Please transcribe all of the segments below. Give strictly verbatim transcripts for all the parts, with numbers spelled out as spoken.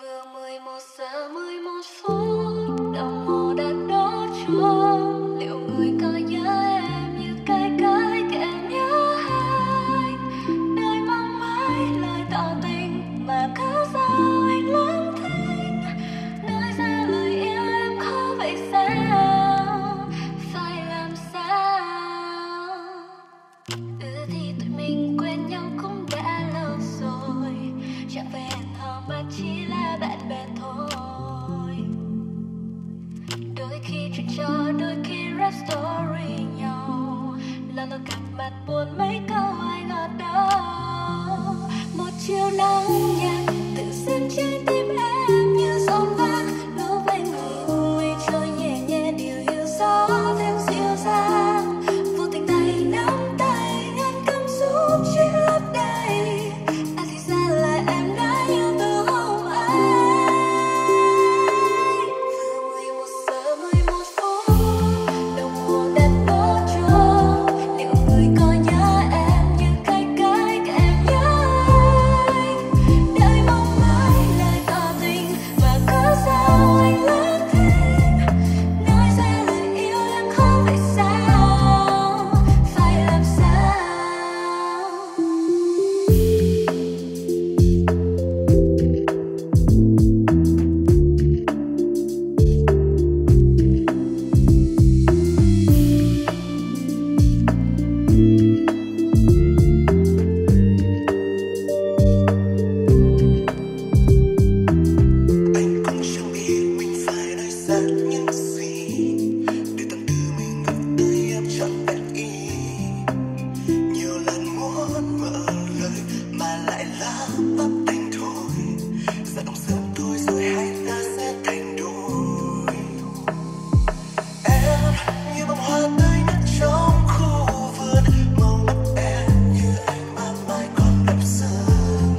Vừa mười một giờ mười một phút, đồng hồ đã đổ chuông. Liệu người có nhớ em như cái cái kèm nhớ anh? Đời mong mãi lời tỏ tình mà cớ sao anh lắng thinh. Nói ra lời yêu em khó vậy sao? Phải làm sao? Ừ thì tụi mình quen nhau cũng đã lâu rồi, chẳng phải hẹn hò mà chỉ là bạn bè thôi. Đôi khi chuyện trò, đôi khi rap story nhau, lần đầu gặp mặt buồn mấy câu ai ngọt đâu. Một chiều nắng nhạt tự dưng trái tim em như giông vang, lúc anh ngồi ngồi trôi nhẹ nhẹ điều yêu gió thêm dịu dàng. Vô tình tay nắm tay ngăn cấm giúp chuyện lấp đầy. À thì ra là em đã yêu từ hôm ấy. Vừa mười một giờ mười một phút, đồng hồ đã đổ chuông. Liệu người có nhớ em như cái cái em nhớ anh? Đời mong mãi lời tỏ tình mà cớ sao anh lắng thinh. Nói ra lời yêu em khó vậy sao? Phải làm sao? Anh cũng chẳng biết mình phải nói ra những gì để tâm tư mình gửi tới em trọn vẹn ý. Nhiều lần muốn mở lời mà lại lắp bắp thành thôi. Dạ đông sớm thôi rồi hay ta sẽ thành đôi. Em như bông hoa tươi nhất trong khu vườn, màu mắt em như anh ban mai còn đẹp sương.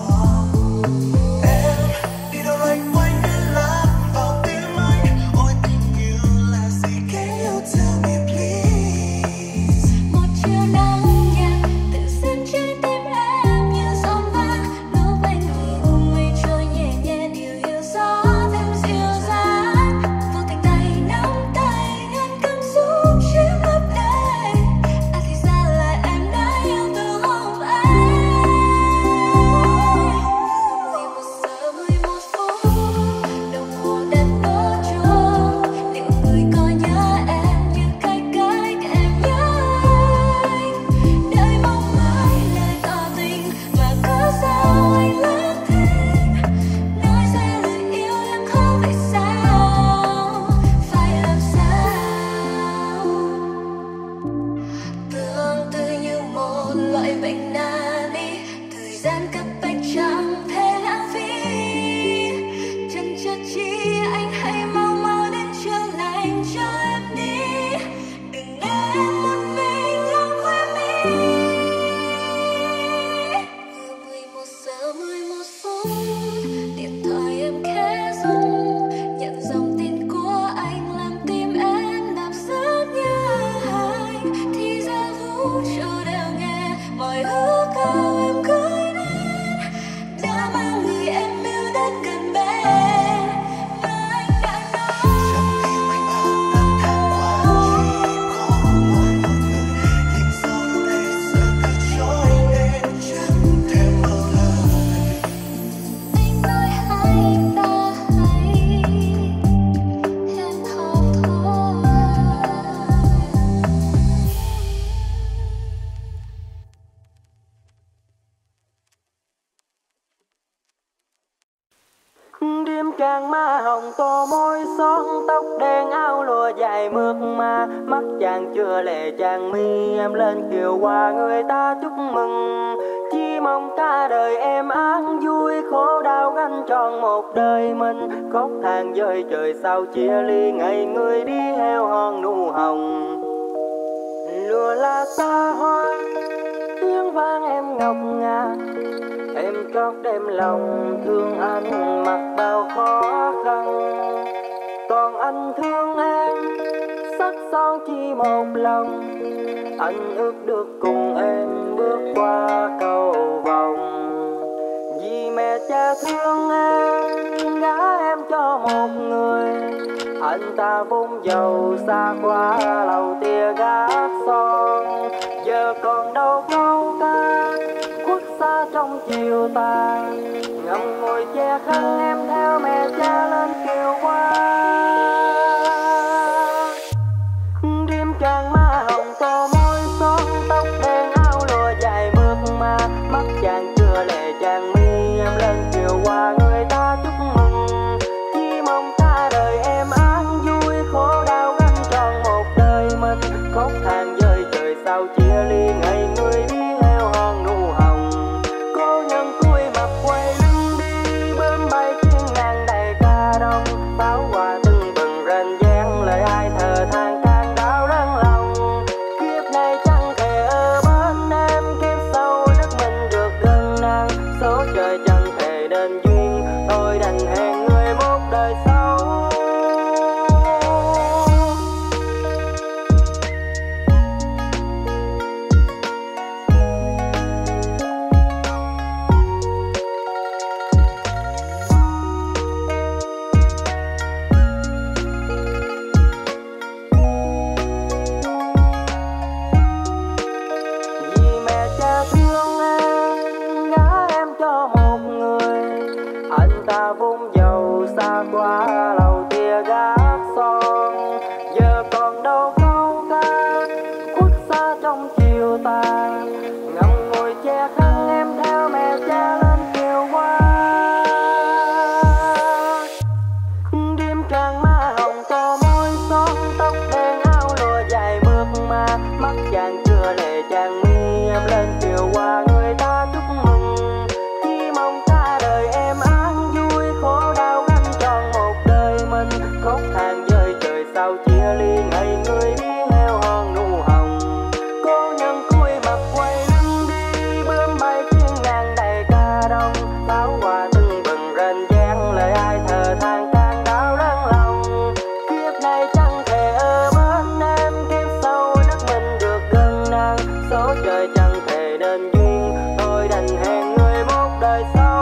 Em đi đâu loanh quanh như lạc vào tim anh. Ôi tình yêu là gì? Can you tell me please? Một chiều nắng nhạt tự dưng trái tim em như giông vang, lúc anh ngồi ngồi trôi nhẹ nhẹ điều yêu gió thêm dịu dàng. Vô tình tay nắm tay ngăn cấm giúp chuyện lấp đầy. À thì ra là em đã yêu từ hôm ấy. Mười một giờ mười một phút, đồng hồ đã đổ chuông. Liệu người có nhớ em như cái cái em nhớ anh? Đời mong mãi lời tỏ tình mà cớ sao anh lắng thinh. Nói ra lời yêu em khó vậy sao? Phải làm sao? Tương tự như một loại bệnh nan y, thời gian cấp bách chẳng thể lãng phí. Chân chất chi anh hãy mau mau đến chữa lành cho em đi. Đừng để em một mình lòng khoe mi. Vừa mười một giờ mười một phút, điện thoại em khẽ rung, nhận dòng tin của anh làm tim em đập rất nhanh. Thì ra vũ trụ đều nghe mọi ước ao em gửi đến, đã mang người em yêu đến gần bên. Và anh đã nói Trong tim anh bao năm tháng qua chỉ có mỗi một người. Nhưng sao đâu đây giờ từ chối em chẳng thể mở lời. anh nói hay ta hãy hẹn hò thôi. Đêm trăng ma hồng tô môi son, tóc đen áo lụa dài mượt mà, mắt chàng chưa lệ chàng mi, em lên kiều qua người ta chúc mừng. Chỉ mong cả đời em an vui, khổ đau gánh tròn một đời mình. Khóc than dơi trời sao chia ly, ngày người đi heo hòn nụ hồng. Lùa là xa hoa, tiếng vang em ngọc ngà, em trót đem lòng thương anh mặc bao khó khăn. Còn anh thương em sắc son chỉ một lòng, anh ước được cùng em bước qua cầu vồng. Vì mẹ cha thương em một người. Anh ta vốn giàu xa qua lầu tia gác son, giờ còn đâu câu ca khuất xa trong chiều tàn. Ngậm ngùi che khăn em theo mẹ cha lên kiều qua. Đêm trăng má hồng tô môi son, tóc đen áo lụa dài mượt mà, mắt chàng chưa lệ chàng mi em lên kiều qua. Người ta chúc mừng chỉ mong cả đời em an vui, khổ đau gánh tròn một đời mình. Khóc than với trời sao chia ly, ngày người đi theo hòn nụ hồng. Cô nhân cúi mặt quay lưng đi, bướm bay thiên ngàn đầy ca đông. Pháo hoa tưng bừng rền vang, lời ai thờ than càng đau đớn lòng. Kiếp này chẳng thể ở bên em, kiếp sau đất mình được gần nàng. Số trời chẳng thể nên duyên, tôi đành hẹn người một đời sau. Vì mẹ cha thương em, gả em cho một người. Anh ta vốn giàu xa qua lầu tia gác son, giờ còn đâu câu ca khuất xa trong chiều tàn. Ngậm ngùi che khăn em theo mẹ cha lên kiều qua. Đêm trăng má hồng tô môi son, tóc đen áo lụa dài mượt mà, mắt chàng chưa lệ chàng mi em lên kiều qua. Người ta chúc mừng chỉ mong cả đời em an vui, khổ đau gánh tròn một đời mình. Khóc than với trời sao chia ly, ngày người đi theo hòn nụ hồng. Cô nhân cúi mặt quay lưng đi, bướm bay thiên ngàn đầy ca đông. Pháo hoa tưng bừng rền vang, lời ai thờ than càng đau đớn lòng. Kiếp này chẳng thể ở bên em, kiếp sau đất mình được gần nàng. Số trời chẳng thể nên duyên, tôi đành hẹn người một đời sau.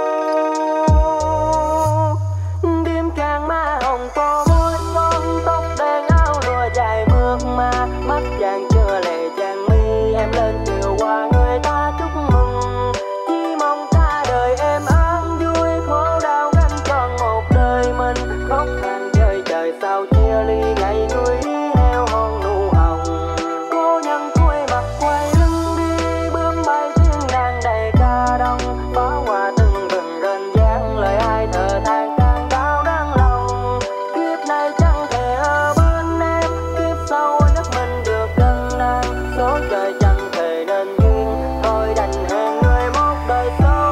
Đêm trăng má hồng tô môi son, tóc đen áo lụa dài mượt mà, mắt chàng chưa lệ chàng mi em lên kiều qua. Người ta chúc mừng chỉ mong cả đời em an vui, khổ đau gánh tròn một đời mình. Khóc than với trời sao chia ly, ngày người đi theo hòn nụ hồng. Cô nhân cúi mặt quay lưng đi, bướm bay thiên đàng đầy ca đông. Pháo hoa tưng bừng rền vang, lời ai thờ than càng đau đớn lòng. Kiếp này chẳng thể ở bên em, kiếp sau đất mình được gần nàng. Số trời chẳng thể nên duyên, tôi đành hẹn người một đời sau.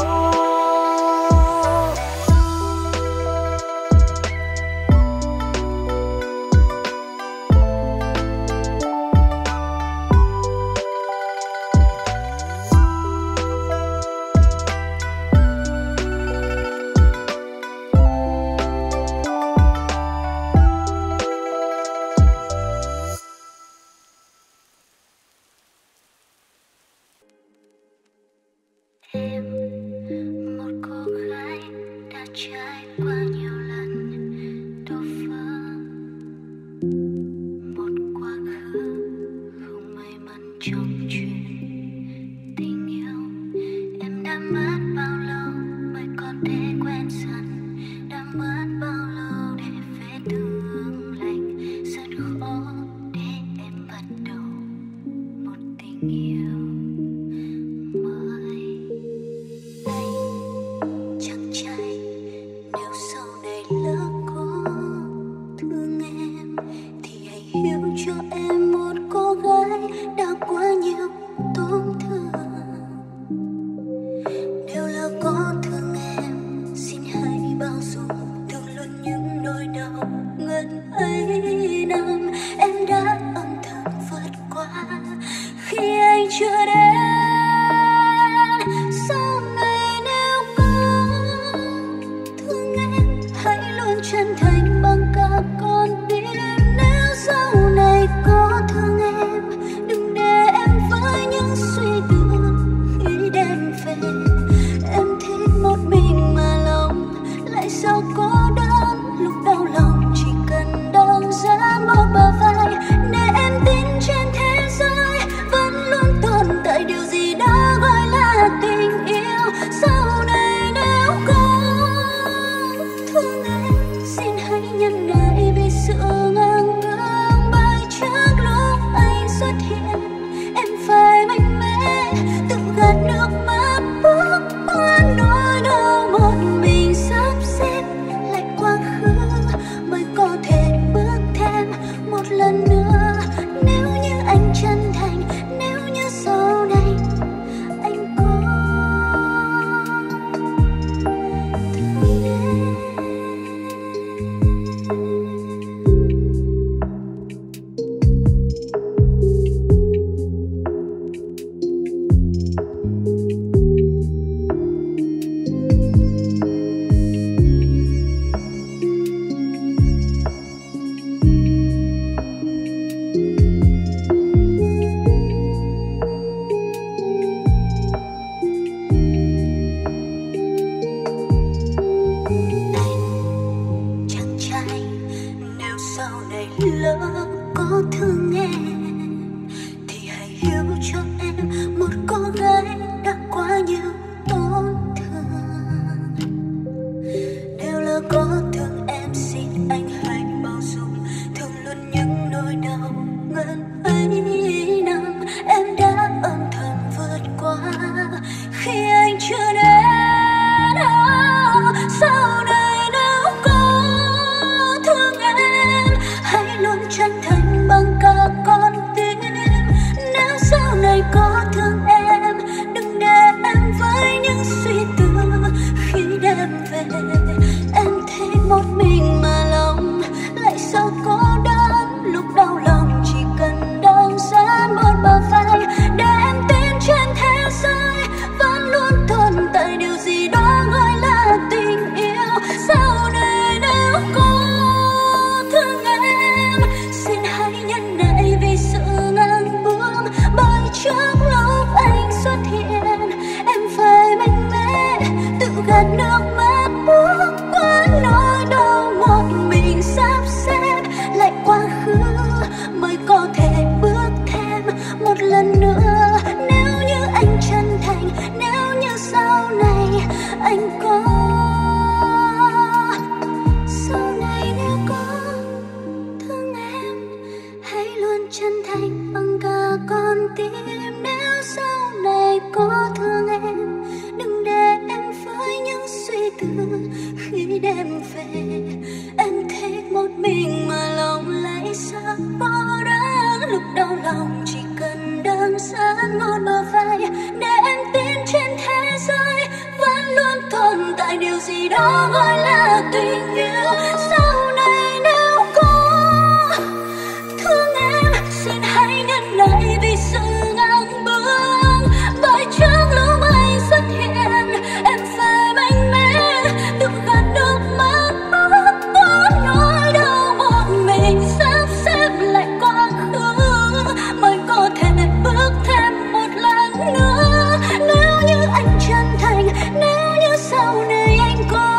tư khi đêm về. Em thích một mình mà lòng lại xa bỏ đã. Lúc đau lòng chỉ cần đơn giản một bờ vai để em tin trên thế giới vẫn luôn tồn tại điều gì đó gọi là tình yêu. Sau này nếu có thương em xin hãy nhẫn nại vì sự ngang bướng. Bởi trước lúc anh xuất hiện em phải mạnh mẽ tự gạt nước mắt bớt bớt nỗi đau một mình sắp xếp lại quá khứ mới có thể bước thêm một lần nữa. Nếu như anh chân thành, nếu như sau này anh có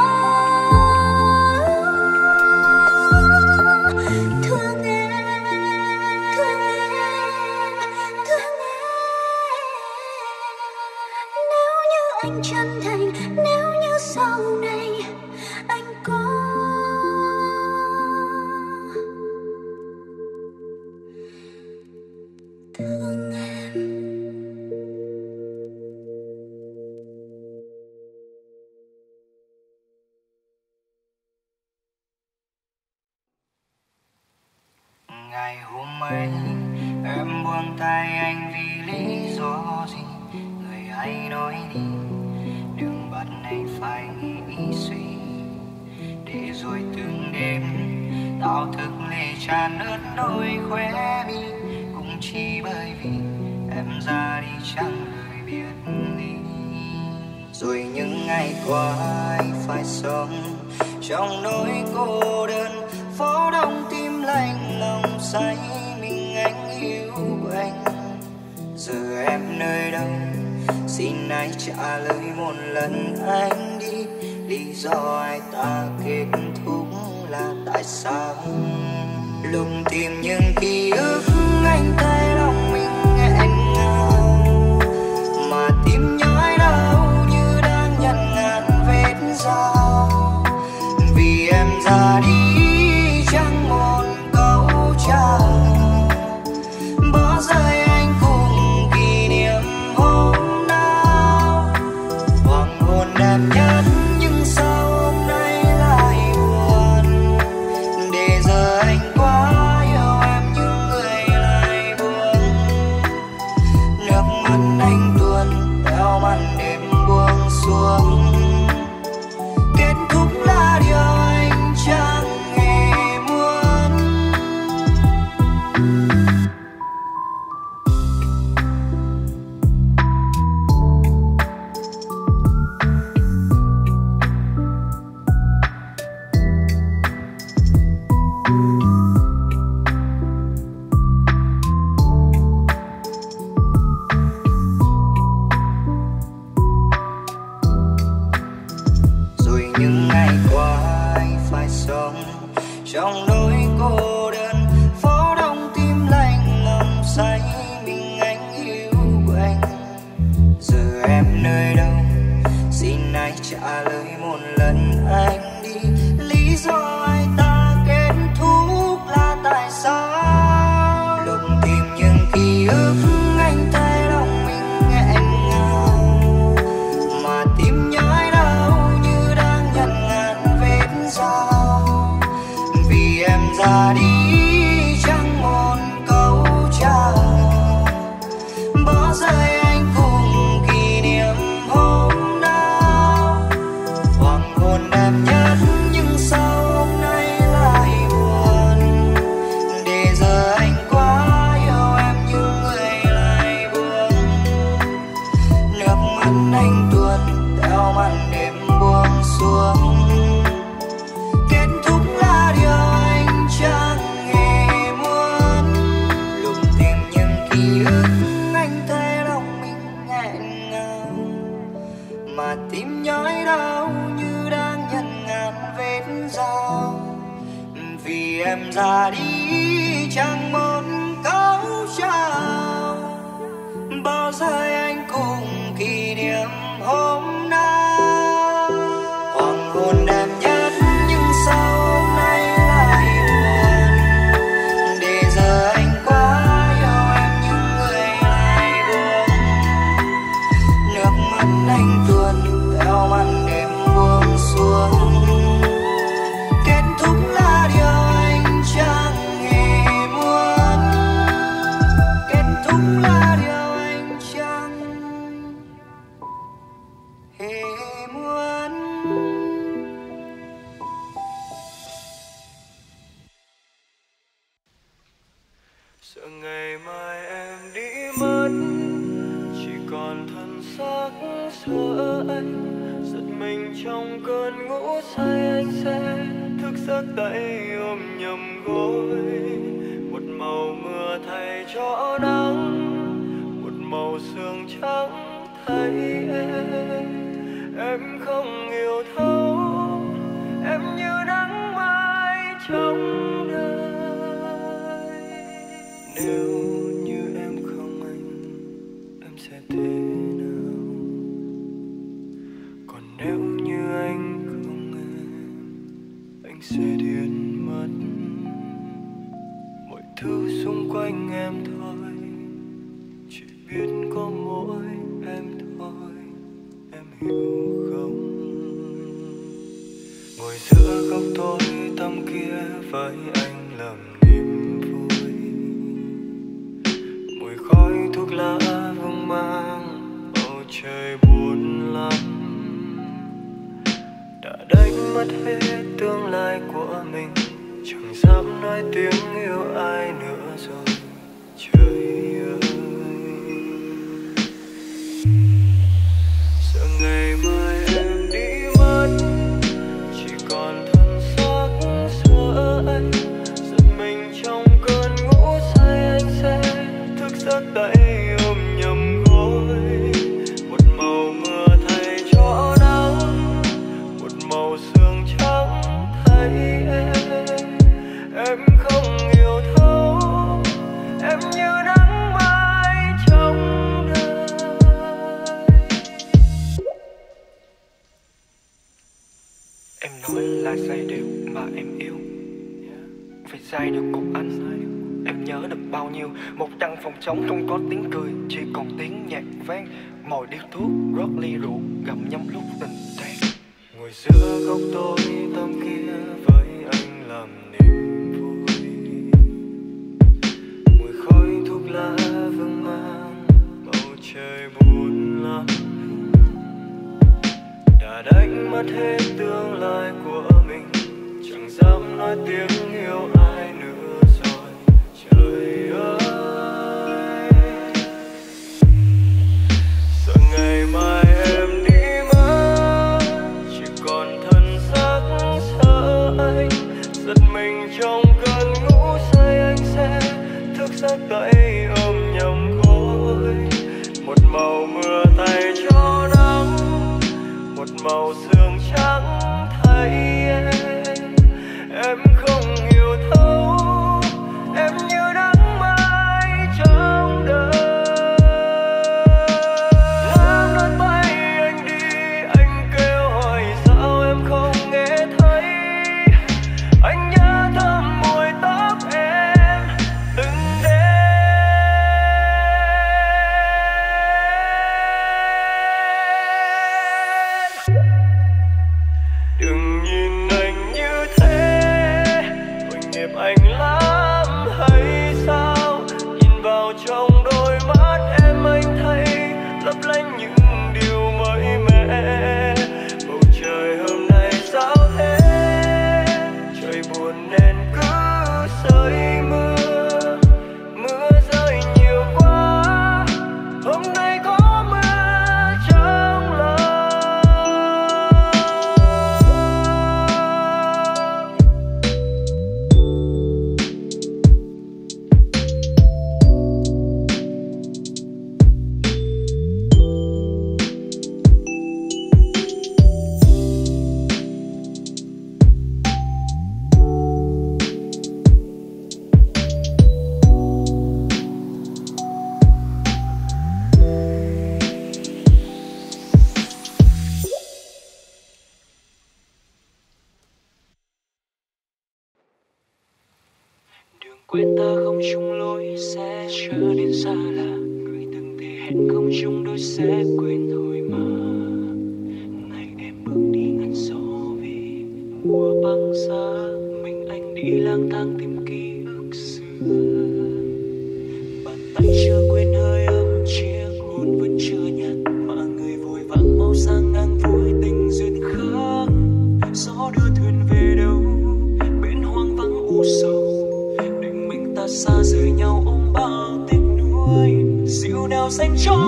thương em, thương em, thương em. Nếu như anh chân thành, nếu như sau này anh có thương em. Ngày hôm ấy em buông tay anh vì lý do gì? Người hãy nói đi, đừng bắt anh phải nghĩ suy. Để rồi từng đêm tao thức lệ tràn ướt đôi khóe mi, cũng chỉ bởi vì em ra đi chẳng lời biệt ly. Rồi những ngày qua anh phải sống trong nỗi cô đơn, phố đông tim lạnh lòng say mình anh yêu anh. Giờ em nơi đâu xin anh trả lời một lần anh đi. Lý do ai ta kết thúc là tại sao? Lúc tìm những ký ức anh thấy lòng mình nghẹn ngào, mà tim nhói đau như đang nhận ngàn vết dao. Vì em ra đi chẳng một câu chào, bỏ rơi anh cùng kỷ niệm hôm nào. Hoàng hôn đẹp nhất nhưng sao hôm nay lại buồn. Để giờ anh quá yêu em nhưng người lại buồn. Nước mắt anh tuôn theo màn đêm buông xuống. Kết thúc là điều anh chẳng hề muốn. Rồi những ngày qua anh phải sống trong nỗi cô đơn, phố đông tim lạnh lòng say mình anh yêu anh. Giờ em nơi đâu xin anh trả lời một lần anh đi. Lý do ai ta kết thúc là tại sao? Lúc tìm những ký ức anh thấy lòng mình nghẹn ngào, mà tim nhói đau như đang nhận ngàn vết dao. Vì em ra đi chẳng một câu chào, bỏ rơi anh cùng kỷ niệm hôm nào. Hoàng hôn đẹp nhất nhưng sao hôm nay lại buồn. Để giờ anh quá yêu em nhưng người lại buồn. Nước mắt anh tuôn theo màn đêm buông xuống. Kết thúc là điều anh chẳng hề muốn. Lúc tìm những ký ức anh thấy lòng mình nghẹn ngào, mà tim nhói đau như đang nhận ngàn vết dao. Vì em ra đi chẳng một câu chào, bỏ rơi anh cùng kỷ niệm hôm nào. Hoàng hôn đẹp nhất nhưng sao hôm nay lại buồn. Để giờ anh quá yêu em nhưng người lại buồn. Nước mắt anh tuôn theo màn đêm buông xuống. muốn. Sợ ngày mai em đi mất, chỉ còn thân xác sợ anh. Giật mình trong cơn ngủ say, anh sẽ thức giấc tay ôm nhầm gối. Một màu mưa thay cho nắng, một màu sương trắng thay em. Em không hiểu thấu, em như nắng mai trong đời. Nếu như em không anh, em sẽ thế nào? Còn nếu như anh không em, anh sẽ điên mất. Mọi thứ xung quanh em thôi, chỉ biết có mỗi em thôi. Em hiểu không? Ngồi giữa góc tối tăm kia với anh lầm niềm vui. Mùi khói thuốc lá vương mang, bầu trời buồn lắm. Đã đánh mất hết tương lai của mình, chẳng dám nói tiếng yêu ai nữa rồi. Trời ơi, sợ ngày mai em đi mất, chỉ còn thân xác sợ anh. Giật mình trong cơn ngủ say, anh sẽ thức giấc tay ôm nhầm gối. Một màu mưa thay cho nắng, một màu sương trắng thay em. Em không hiểu thấu, em như nắng mai trong đời. Em nói là giai điệu mà em yêu, phải giai được cùng anh. Em nhớ được bao nhiêu một căn phòng trống không có tiếng cười, chỉ còn tiếng nhạc vang. Mồi điếu thuốc, rót ly rượu, gặm nhấm lúc tình tan. Ngồi giữa góc tối tăm kia với anh làm niềm vui. Mùi khói thuốc lá vương mang, bầu trời buồn lắm. Đã đánh mất hết tương lai của mình, chẳng dám nói tiếng yêu ai nữa rồi. Trời ơi, sợ ngày mai em đi mất, chỉ còn thân xác sợ anh. Giật mình trong cơn ngủ say, anh sẽ thức giấc tay ôm nhầm gối. Một màu mưa thay cho nắng, một màu sương trắng thay em. Em không hiểu thấu, em như nắng mai trong đời. Nắm lấy tay anh đi, anh kêu hỏi sao em không nghe thấy. Anh nhớ thơm mùi tóc em từng đêm. Đừng nhìn anh như thế, tội nghiệp anh lắm hay sao? Nhìn vào trong đôi mắt em anh thấy lấp lánh những điều mới mẻ. Bầu trời hôm nay sao thế? Trời buồn nên cứ rơi mưa. Mưa rơi nhiều quá, hôm nay có mưa trong lòng. Đường quên ta không chung lối sẽ trở nên xa lạ. Người từng thề hẹn không chung đôi sẽ quên thôi mà. Ngày em bước đi ngăn gió vì mùa băng giá. Mình anh đi lang thang tìm ký ức xưa. Bàn tay chưa quên hơi ấm chiếc hôn vẫn chưa nhạt. Mà người vội vàng mau sang ngang vui.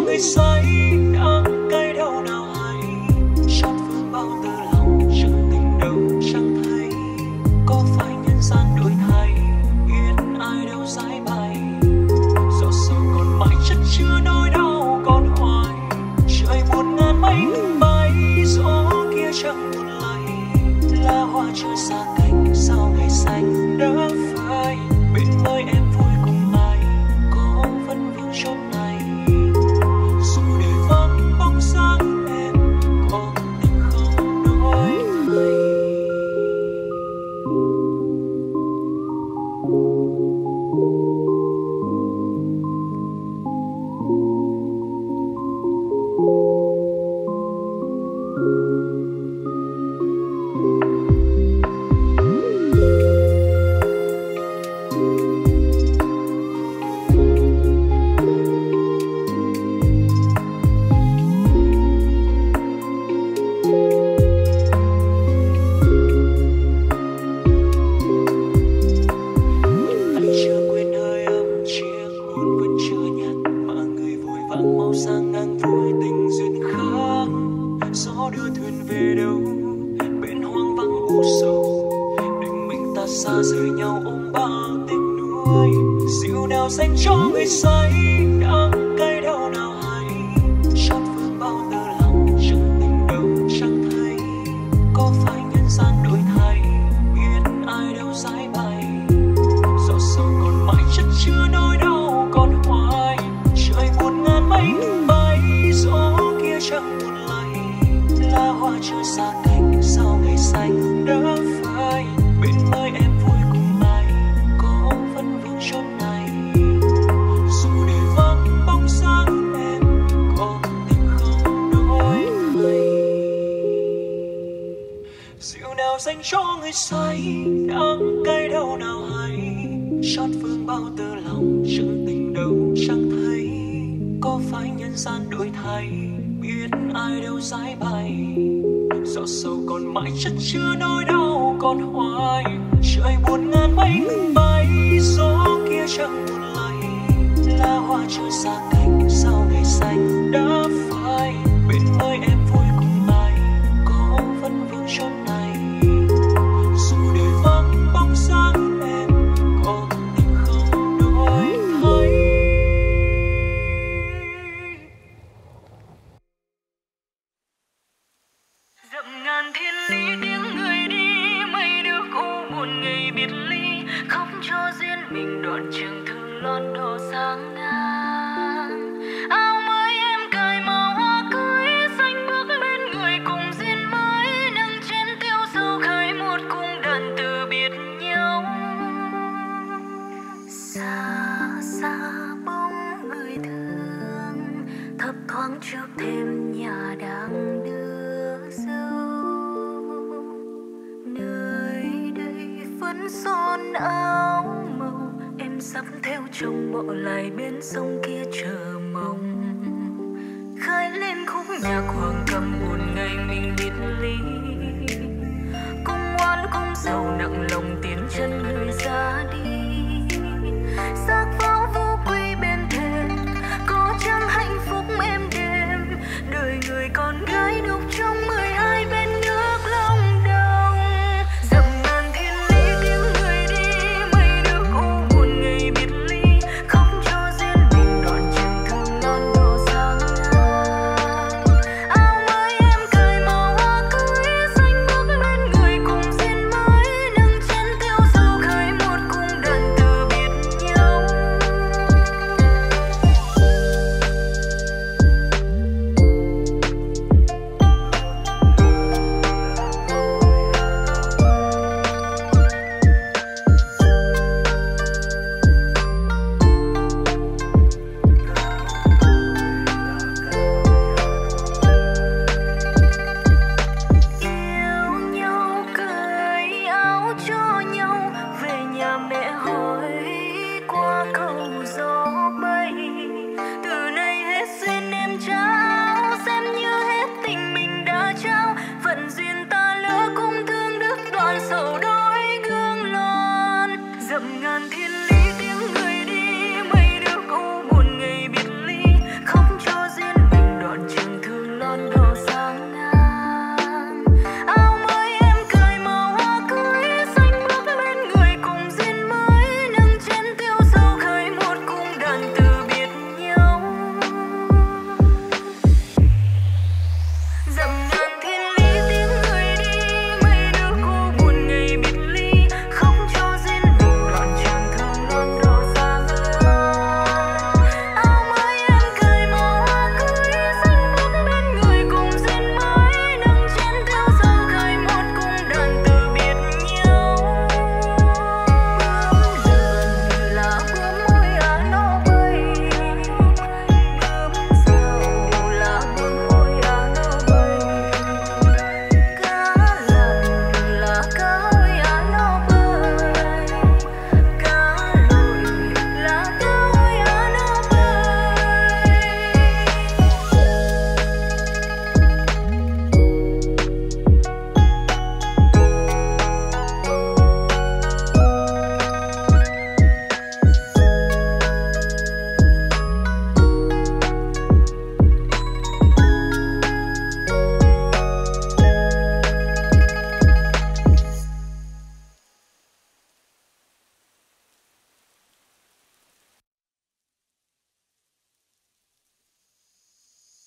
người say đắng cay đâu nào hay, xót phương bao từ lòng chẳng tình đâu chẳng thấy, có phải nhân gian đổi thay biết ai đâu giải bày, giọt sầu còn mãi chất chứa nỗi đau còn hoài, trời buồn ngàn mây ngừng bay, gió kia chẳng buồn lay, lá hoa chưa xa cánh sao ngày xanh đã phai, bên nơi em vui cùng ai có vẫn vương chốn này, dù để vắng bóng sáng em còn tình không đổi thay. Cưới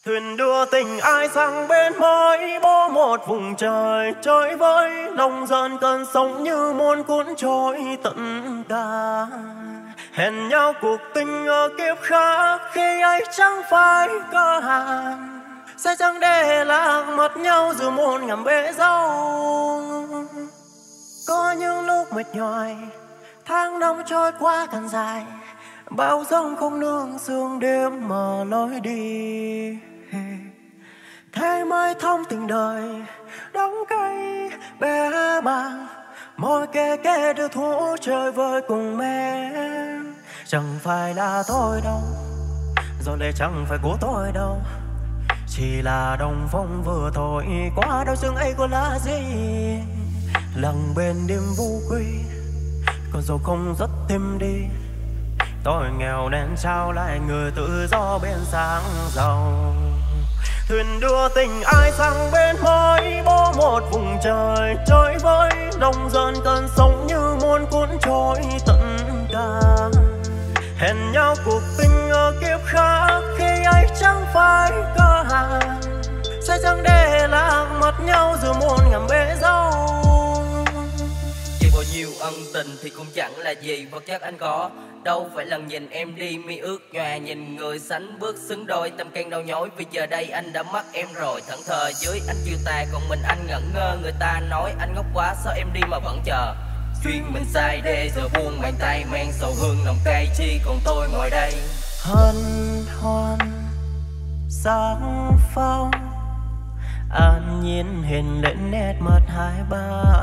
Thuyền đưa tình ai sang bên mới bó một vùng trời, chơi với lòng dần cơn sóng như muôn cuốn trôi tận cả. Hẹn nhau cuộc tình ở kiếp khác, khi ấy chẳng phải có hạn, sẽ chẳng để lạc mất nhau dù muôn ngàn bể dâu. Có những lúc mệt nhòi, tháng năm trôi qua càng dài, bao giông không nương sương đêm mở lối đi. Thế mới thông tình đời đắng cay bé bàng, môi kề kề đưa thú chơi vơi cùng em. Chẳng phải là tôi đâu, rồi lệ chẳng phải của tôi đâu, chỉ là đồng phong vừa thổi qua đau xương ấy có là gì. Lặng bên đêm vô quy, còn dẫu không rất thêm đi, tôi nghèo nên trao lại người tự do bên sáng giàu. Thuyền đưa tình ai sang bên mới bó một vùng trời, chơi với lòng dần cơn sóng như muôn cuốn trôi tận cả. Hẹn nhau cuộc tình ở kiếp khác, khi ấy chẳng phải có hạn, sẽ chẳng để lạc mất nhau dù muôn ngàn bể dâu. Chỉ bao nhiêu ân tình thì cũng chẳng là gì vật chất anh có. Đâu phải lần nhìn em đi mi ước nhòa, nhìn người sánh bước xứng đôi, tâm can đau nhói vì giờ đây anh đã mất em rồi. Thẫn thờ dưới anh chiêu tà, còn mình anh ngẩn ngơ. Người ta nói anh ngốc quá, sao em đi mà vẫn chờ. Duyên mình sai đê giờ buông bàn tay, mang sầu hương lòng cay chi còn tôi ngồi đây. Hân hoan sáng phong, an nhiên hiện lên nét mặt hai ba.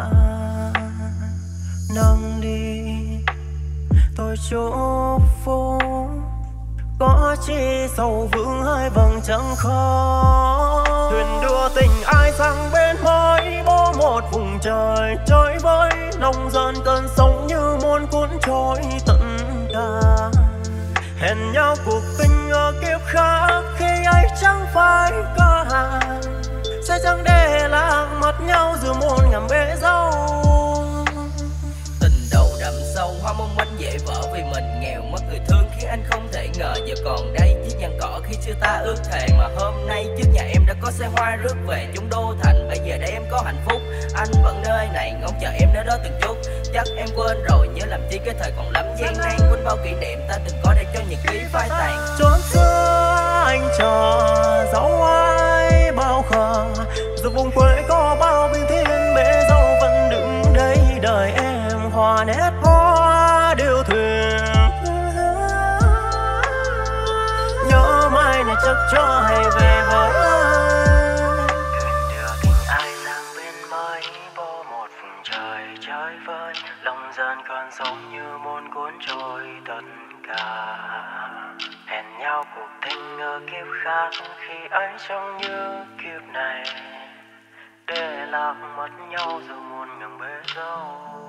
Nâng đi tôi chúc phúc, có chi sầu vững hai vầng chẳng khó. Thuyền đưa tình ai sang bên mới bó một vùng trời, chơi với lòng dần cơn sóng như muôn cuốn trôi tận cả. Hẹn nhau cuộc tình ở kiếp khác, khi ấy chẳng phải có hạn, sẽ chẳng để lạc mất nhau dù muôn ngàn bể dâu. Đậm sâu hoa mong manh dễ vỡ vì mình nghèo mất người thương khiến anh không thể ngờ giờ còn đây chiếc nhăn cỏ khi chưa ta ước thề. Mà hôm nay trước nhà em đã có xe hoa rước về chúng đô thành, bây giờ đây em có hạnh phúc, anh vẫn nơi này ngóng chờ em nơi đó từng chút. Chắc em quên rồi nhớ làm chi cái thời còn lắm gian nan, quên bao kỷ niệm ta từng có để cho nhật ký phai tàn. Chốn xưa anh chờ dấu ai bao khờ, dù vùng quê có bao bình thiên bể dâu vẫn đứng đây đợi em. Hoa nét hoa điêu thuyền, nhớ mai này chắc cho hay về với anh. Thuyền đưa tình ai sang bên mới bó một vùng trời, chơi với lòng dần còn sống như muôn cuốn trôi tất cả. Hẹn nhau cuộc tình ở kiếp khác, khi ấy trông như kiếp này, để lạc mất nhau dù muôn ngàn bể dâu.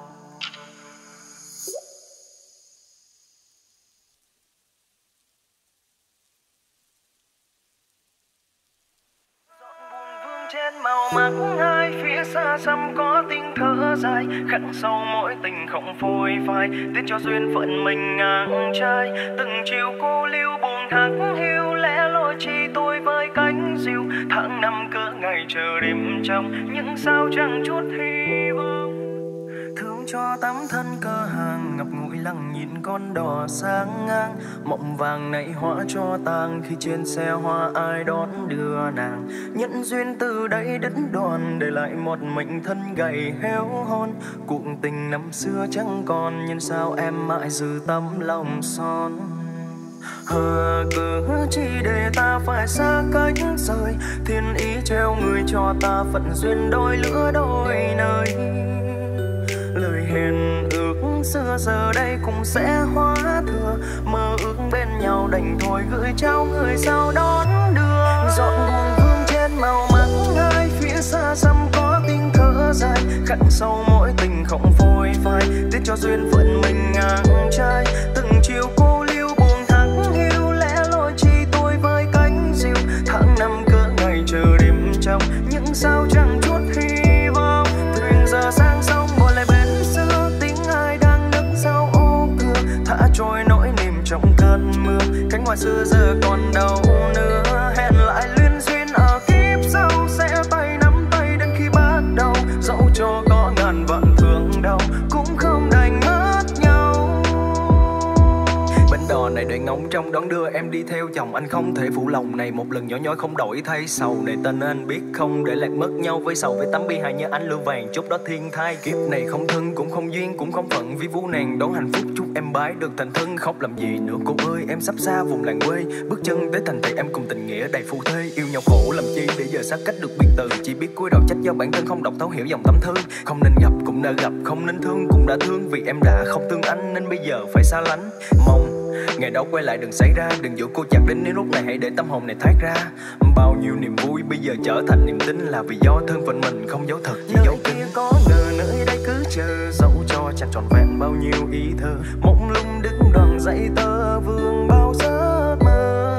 Trên màu mắt hai phía xa xăm có tiếng thở dài, khắc sâu mỗi tình không phôi phai, tiếc cho duyên phận mình ngang trái. Từng chiều cô lưu buồn thắng hiu, lẽ loi chi tôi với cánh diều. Tháng năm cỡ ngày chờ đêm trong những sao chẳng chút hy vọng. Thương cho tấm thân cơ hàng ngập ngụy lặng nhìn con đò sáng ngang. Mộng vàng nảy hóa cho tang khi trên xe hoa ai đón đưa nàng. Nhân duyên từ đây đến đoàn để lại một mệnh thân gầy héo hon. Cuộc tình năm xưa chẳng còn, nhưng sao em mãi giữ tấm lòng son. Hờ cứ chỉ để ta phải xa cách rời, thiên ý treo người cho ta phận duyên đôi lứa đôi nơi. Lời hẹn ước xưa giờ đây cũng sẽ hóa thừa, mơ ước bên nhau đành thôi gửi trao người sao đón đưa. Dọn buồn vương trên màu mắt hai phía xa xăm có tiếng thở dài, khắc sâu mỗi tình không phôi phai, tiếc cho duyên phận mình ngang trái. Từng chiều cô lưu buồn thắng hiu, lẽ loi chi tôi với cánh diều. Tháng năm cỡ ngày chờ đêm trong những sao chẳng chút hy vọng. Thuyền giờ sang sông ngồi lại bên xưa, tiếng ai đang nức sau ô cửa, thả trôi nỗi niềm trong cơn mưa. Cánh hoa xưa giờ còn đâu nữa, hẹn lại luyến trong đón đưa em đi theo chồng. Anh không thể phụ lòng này một lần nhỏ nhoi không đổi thay sầu. Này tên anh biết không, để lạc mất nhau với sầu với tấm bi hài như anh lưu vàng chúc đó thiên thai. Kiếp này không thân cũng không duyên cũng không phận, vì vũ nàng đón hạnh phúc chúc em bái được thành thân. Khóc làm gì nữa cô ơi, em sắp xa vùng làng quê, bước chân tới thành thị em cùng tình nghĩa đầy phu thê. Yêu nhau khổ làm chi để giờ xa cách được biệt từ, chỉ biết cúi đầu trách do bản thân không đọc thấu hiểu dòng tâm thư. Không nên gặp cũng đã gặp, không nên thương cũng đã thương, vì em đã không thương anh nên bây giờ phải xa lánh. Mong ngày đó quay lại đừng xảy ra, đừng giữ cô chặt đến nếu lúc này hãy để tâm hồn này thoát ra. Bao nhiêu niềm vui bây giờ trở thành niềm tin, là vì do thân phận mình không giấu thật chỉ giấu kín. Có ngờ nơi đây cứ chờ dẫu cho chẳng tròn vẹn bao nhiêu ý thơ, mộng lung đứng đoàn dãy tơ vương bao giấc mơ.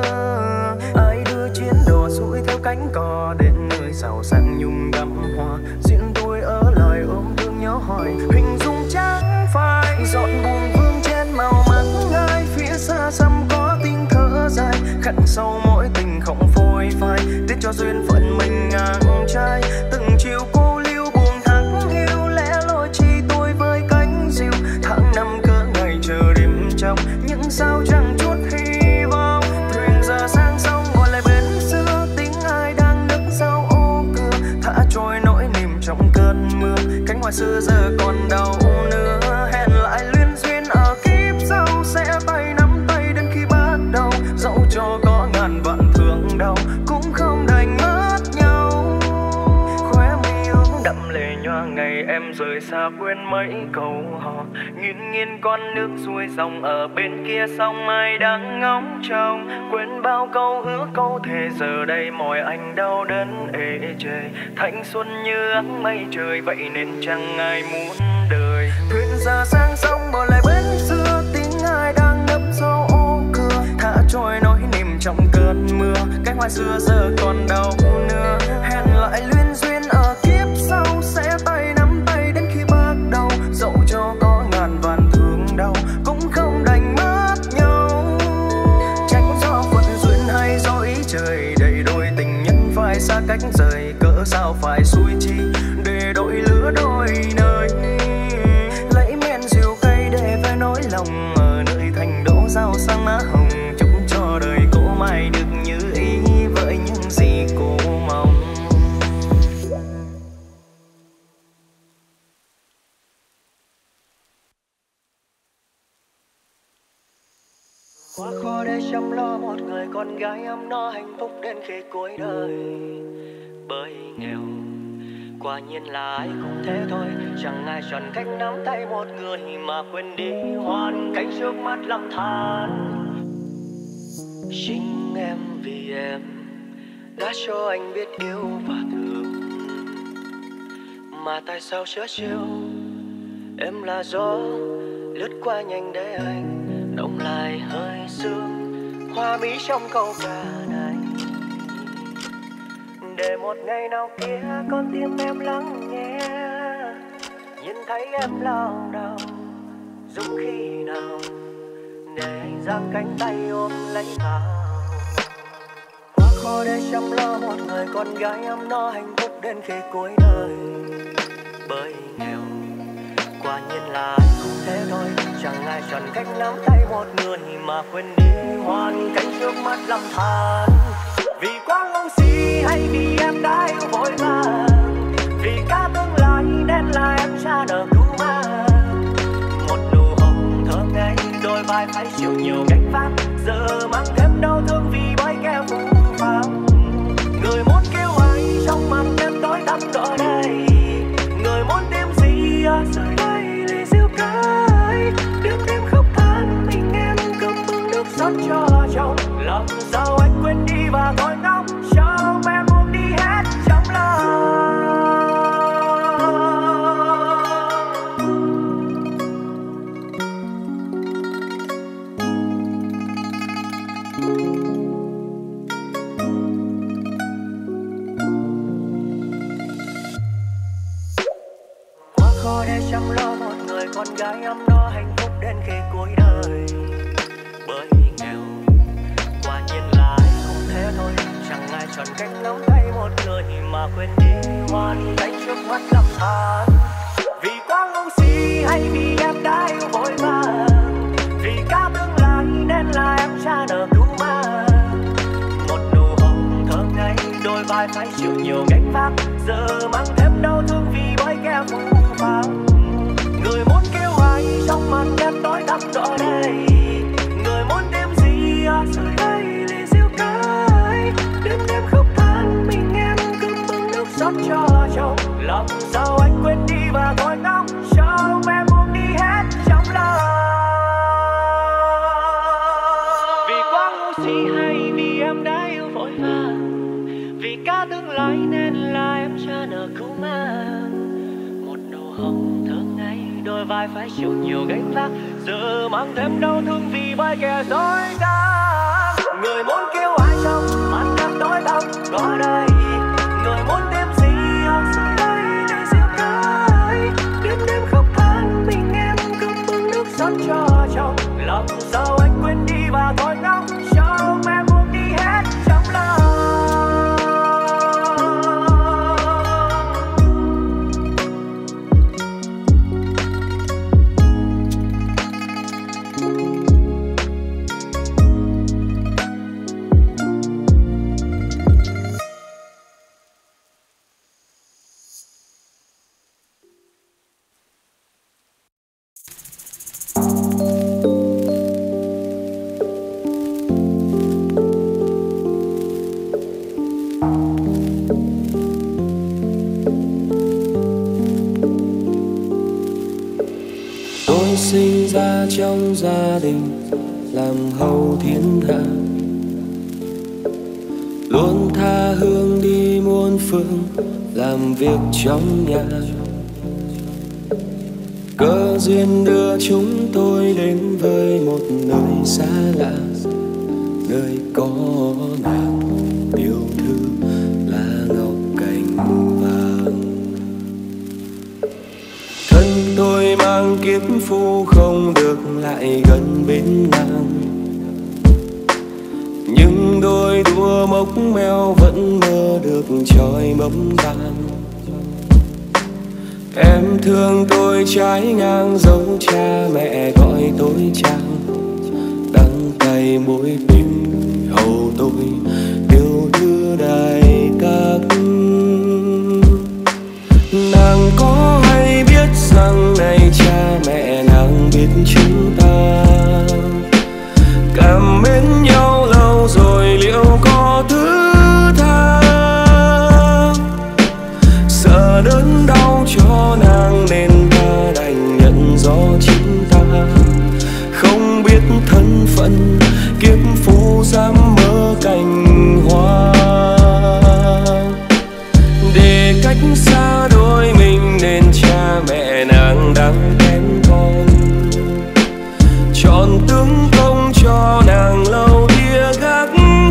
Ai đưa chuyến đò xuôi theo cánh cò đến nơi giàu sang nhung đắm hoa, duyên tôi ở lời ôm thương nhớ hỏi hình dung trắng phai dọn buồn vương trên màu mắt ngài. Phía xa xăm có tiếng thở dài, khắc sâu mỗi tình không phôi phai, tiếc cho duyên phận mình ngang trai. Từng chiều cô liêu buồn thắng hiu, lẽ loi chi tôi với cánh diều. Tháng năm cỡ ngày chờ đêm trong những sao chẳng chút hy vọng. Thuyền giờ sang sông gọi lại bến xưa, tiếng ai đang nức sau ô cửa, thả trôi nỗi niềm trong cơn mưa. Cánh hoa xưa giờ còn đâu nữa, hẹn lại luyến duyên ở kiếp sau, sẽ tay nắm tay đến khi bắt đầu. Dẫu cho có ngàn vạn thương đau cũng không đành mất nhau. Khóe mi ướt đậm lệ nhòa ngày em rời xa, quên mấy câu hò nghiêng nghiêng con nước xuôi dòng ở bên kia sông. Ai đang ngóng trông quên bao câu hứa câu thề, giờ đây mỏi anh đau đớn ê chề. Thanh xuân như áng mây trời, vậy nên chẳng ai muốn đời. Thuyền giờ sang sông bỏ lại bến xưa, tiếng ai đang nấp sau ô cửa, thả trôi nỗi niềm trong cơn mưa. Cánh hoa xưa giờ còn đâu nữa, hẹn lại luyến duyên ở kiếp sau, sẽ tay nắm tay đến khi bắt đầu. Dẫu cho có ngàn vạn thương đau cũng không đành mất nhau. Tránh do phận duyên hay do ý trời, đầy đôi tình nhân phải xa cách rời. Cỡ sao phải xui chi để đổi lứa đôi nơi, lấy men rượu cay để về nỗi lòng ở nơi thành đỗ rau sang má hồng. Chúc cho đời cô mai được như ý với những gì cô mong. Quá khó để chăm lo một người con gái ấm no hạnh phúc đến khi cuối đời. Bởi nghèo quả nhiên là ai cũng thế thôi, chẳng ai chọn cách nắm tay một người mà quên đi hoàn cảnh trước mắt lầm than. Chính em vì em đã cho anh biết yêu và thương, mà tại sao chớ chiều em là gió lướt qua nhanh để anh đông lại hơi sương hoa mỹ trong câu ca này. Để một ngày nào kia con tim em lắng nghe, nhìn thấy em lao đao dũng khi nào để anh giang cánh tay ôm lấy vào. Quá khó để chăm lo một người con gái ấm no hạnh phúc đến khi cuối đời. Bởi nghèo quả nhiên là ai cũng thế thôi, chẳng ai chọn cách nắm tay một người mà quên đi hoàn cảnh trước mắt lầm than. Vì quá ngu si hay vì em đã yêu vội vàng, vì cả tương lai nên là em cha nợ cứu mang. Một nụ hồng thơm ngây đôi vai phải chịu nhiều gánh vác, giờ mang thêm đau thương vì bởi kẻ phũ phàng. Người muốn kêu ai trong màn đêm tối tăm ở đây, người muốn tìm gì ở rời đây để siêu cái đêm đêm khóc than mình em cầm bưng nước rót cho chồng. Làm sao anh quên đi và thôi ngóng trong em ôm đi hết trong lòng. Quá khó để chăm lo một người con gái ấm no hạnh phúc đến khi cuối đời. Bởi nghèo quả nhiên là ai cũng thế thôi, chẳng ai chọn cách nắm tay một người mà quên đi hoàn cảnh trước mắt lầm than. Vì quá ngu si hay vì em đã yêu vội vàng, vì cả tương lai nên là em cha nợ nhiều gánh vác, giờ mang thêm đau thương vì bởi kẻ phũ phàng. Người muốn kêu ai trong màn đêm tối tăm đó đây, người muốn tìm gì ở dưới đây để dịu cái đêm đêm khóc than mình em cứ bưng nước rót cho chồng. Làm sao anh quên đi và thôi tóc sao em buông đi hết trong lòng. Vì quá ngu si hay vì em đã yêu vội vàng, vì cả tương lai nên là em chưa nỡ cứu mang. Một nụ hồng thơ ngây đôi vai phải chịu nhiều gánh vác, giờ mang thêm đau thương vì bởi kẻ dối trá. Người muốn kêu ai trong màn đêm tối tăm có đây, người muốn tìm gì ở dưới đây để dịu cái đêm đêm khóc than mình em cứ bưng nước rót cho chồng. Làm sao anh quên đi và thôi tóc sao em buông đi hết trong lòng. Sinh ra trong gia đình làm hầu thiên hạ, luôn tha hương đi muôn phương làm việc trong nhà. Cơ duyên đưa chúng tôi đến với một nơi xa lạ, nơi có nàng tiểu thư là ngọc cành vàng. Thân tôi mang kiếp phu không được lại gần bên nàng, nhưng đôi đua mốc meo vẫn mơ được chói mâm vàng. Em thương tôi trái ngang dấu cha mẹ gọi tôi chàng, đắng cay mối tình hầu tôi yêu thư đại các. Nàng có hay biết rằng này cha mẹ nàng biết chúng ta cảm mến nhau lâu rồi liệu có thứ tha. Sợ đớn đau cho nàng nên ta đành nhận do chính ta không biết thân phận kiếp phu dám mơ cành hoa. Để cách xa đôi mình nên cha mẹ nàng đang kén con, chọn tướng công cho nàng lâu đĩa gác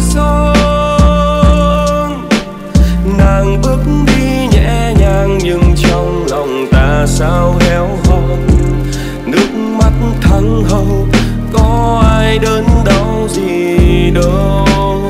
son. Nàng bước đi nhẹ nhàng nhưng trong lòng ta sao héo hon, nước mắt thăng hầu có ai đớn đau gì đâu.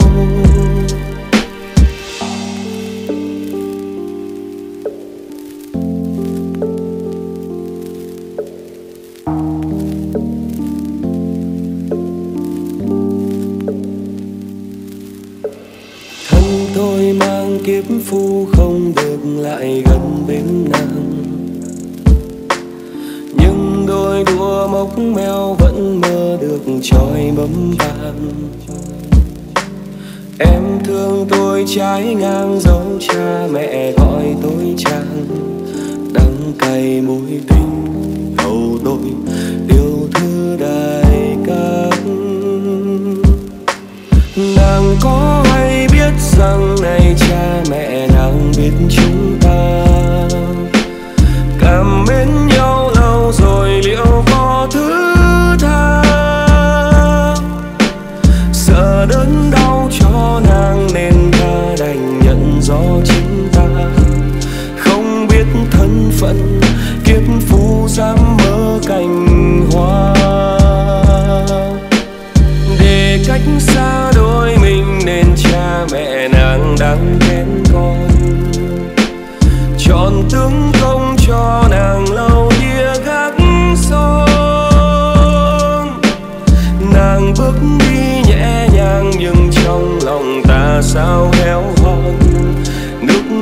Tôi mang kiếp phu không được lại gần bên nàng, nhưng đôi đua mốc meo vẫn mơ được chói mâm vàng. Em thương tôi trái ngang dấu cha mẹ gọi tôi chàng, đắng cay mối tình hầu tôi yêu thư đại các. Nàng có hay biết rằng này cha mẹ nàng biết chúng ta cảm mến nhau lâu rồi liệu có thứ tha. Sợ đớn đau cho nàng nên ta đành nhận do chính ta không biết thân phận kiếp phu dám mơ cành hoa. Để cách xa đôi mình nên cha mẹ nàng đang kén con, chọn tướng công cho nàng lâu đĩa gác son. Nàng bước đi nhẹ nhàng nhưng trong lòng ta sao héo hon, nước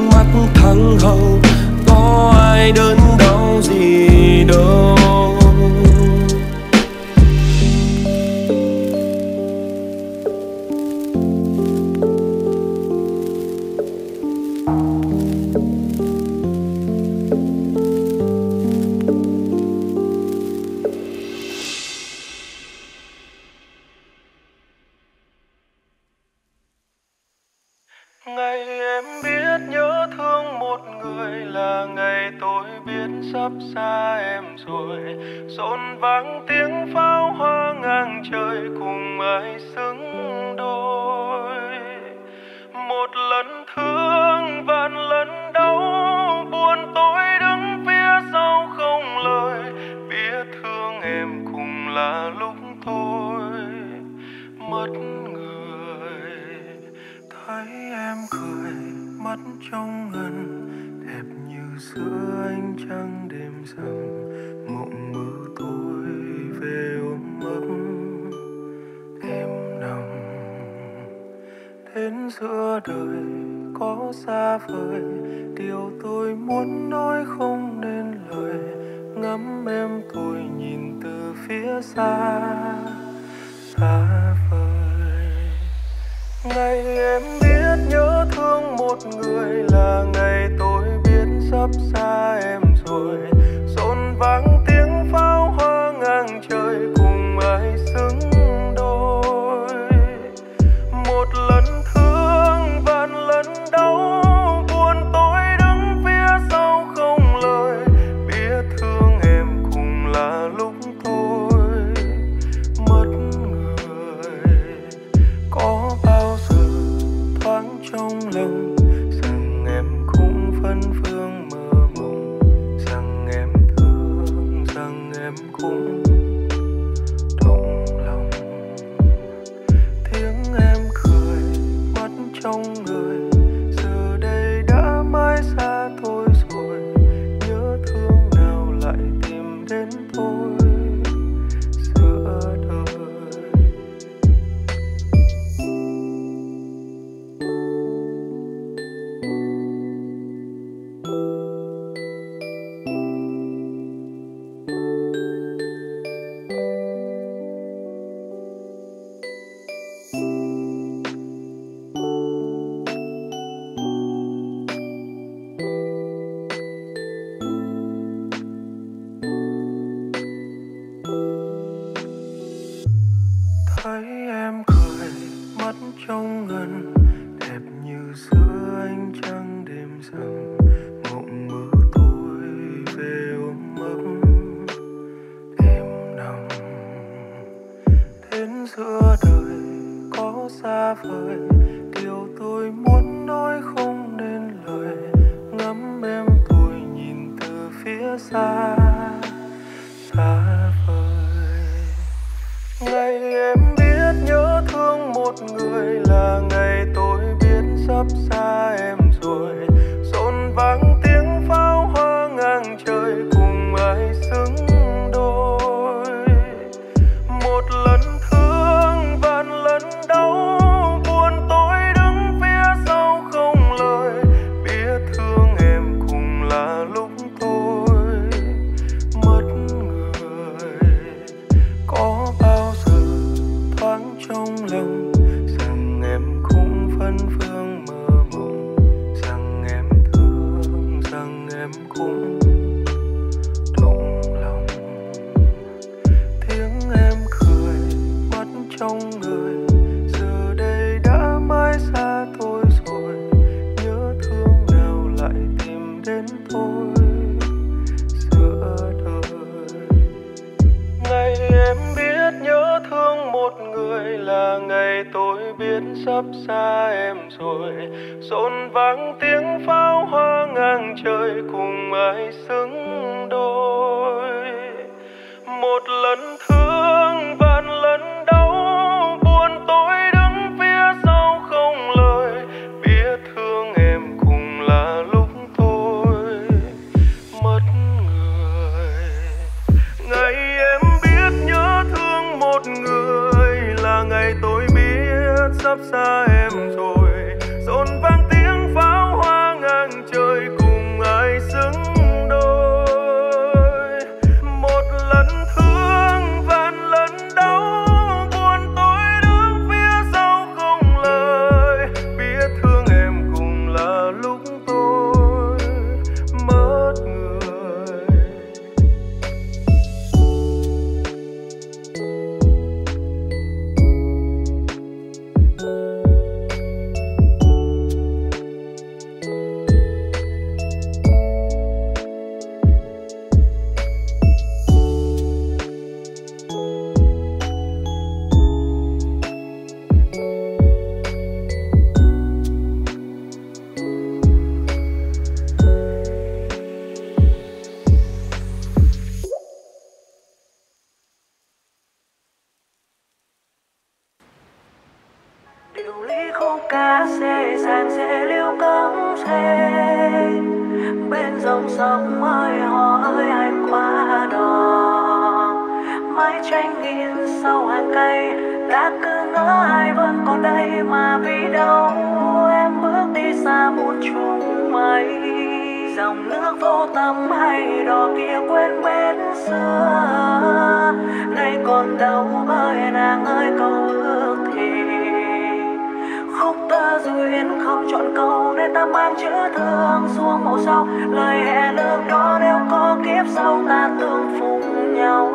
tôi biết sắp xa em rồi. Rộn vang tiếng pháo hoa ngang trời, cùng ai xứng đôi. Một lần thương vạn lần đau, buồn tôi đứng phía sau không lời. Biết thương em cùng là lúc tôi mất người. Thấy em cười mắt trong ngần, đẹp như giữa ánh trăng đêm rằm. Mộng mơ tôi về ôm ấp em nằm. Đến giữa đời có xa vời, điều tôi muốn nói không nên lời. Ngắm em tôi nhìn từ phía xa, xa vời. Ngày em biết nhớ thương một người là ngày tôi biết sắp xa em rồi. Rộn vang tiếng pháo hoa ngang trời, cùng ai xứng đôi. Một lần thương vạn lần đau, buồn tôi đứng phía sau không lời. Biết thương em cùng là lúc tôi mất người. Có bao giờ thoáng trong lòng rằng em cũng phân phương mơ mộng, rằng em thương, rằng em cũng động lòng. Tiếng em cười mắt trong người, giờ đây đã mãi xa tôi rồi. Nhớ thương nào lại tìm đến tôi giữa đời. Thấy em cười mắt trong ngần, đẹp như giữa ánh trăng đêm rằm. Mộng mơ tôi về ôm ấp em nằm. Đến giữa đời có xa vời, điều tôi muốn nói không nên lời. Ngắm em tôi nhìn từ phía xa, xa vời. Ngày em biết nhớ thương một người là ngày tôi biết sắp xa em rồi. Rộn vang tiếng pháo hoa ngang trời, cùng ai xứng đôi. Một lần thương vạn lần đau, buồn tôi đứng phía sau không lời. Biết thương em cùng là lúc tôi mất người. Có bao giờ thoáng trong lòng rằng em cũng phân phương mơ mộng, rằng em thương, rằng em cũng động lòng. Tiếng em cười mắt trong người, giờ đây đã mãi xa tôi rồi. Nhớ thương nào lại tìm đến tôi giữa đời. Ngày em biết nhớ thương một người là ngày tôi biết sắp xa em rồi. Rộn vang tiếng pháo hoa ngang trời, cùng ai xứng đôi. Một lần thương vạn lần đau, buồn tôi đứng phía sau không lời. Biết thương em cùng là lúc tôi mất người. Ngày em biết nhớ thương một người là ngày tôi biết sắp xa em rồi. Rộn vang tiếng pháo hoa ngang trời, cùng ai xứng đôi. Một lần thương vạn lần đau, buồn tôi đứng phía sau không lời. Biết thương em cùng là lúc tôi mất người. cá xê sàn xê liêu cống xê bên dòng sông ơi hò ơi ai qua đò mái tranh nghiêng sau hàng cây ta cứ ngỡ ai vẫn còn đây mà vì đâu em bước đi xa một chùm mây dòng nước vô tâm hay đò kia quên bên xưa nay còn đâu ơi nàng ơi câu ước thì khúc tơ duyên không chọn câu nên ta mang chữ thương xuống màu sau lời hẹn ước đó nếu có kiếp sau ta tương phùng nhau.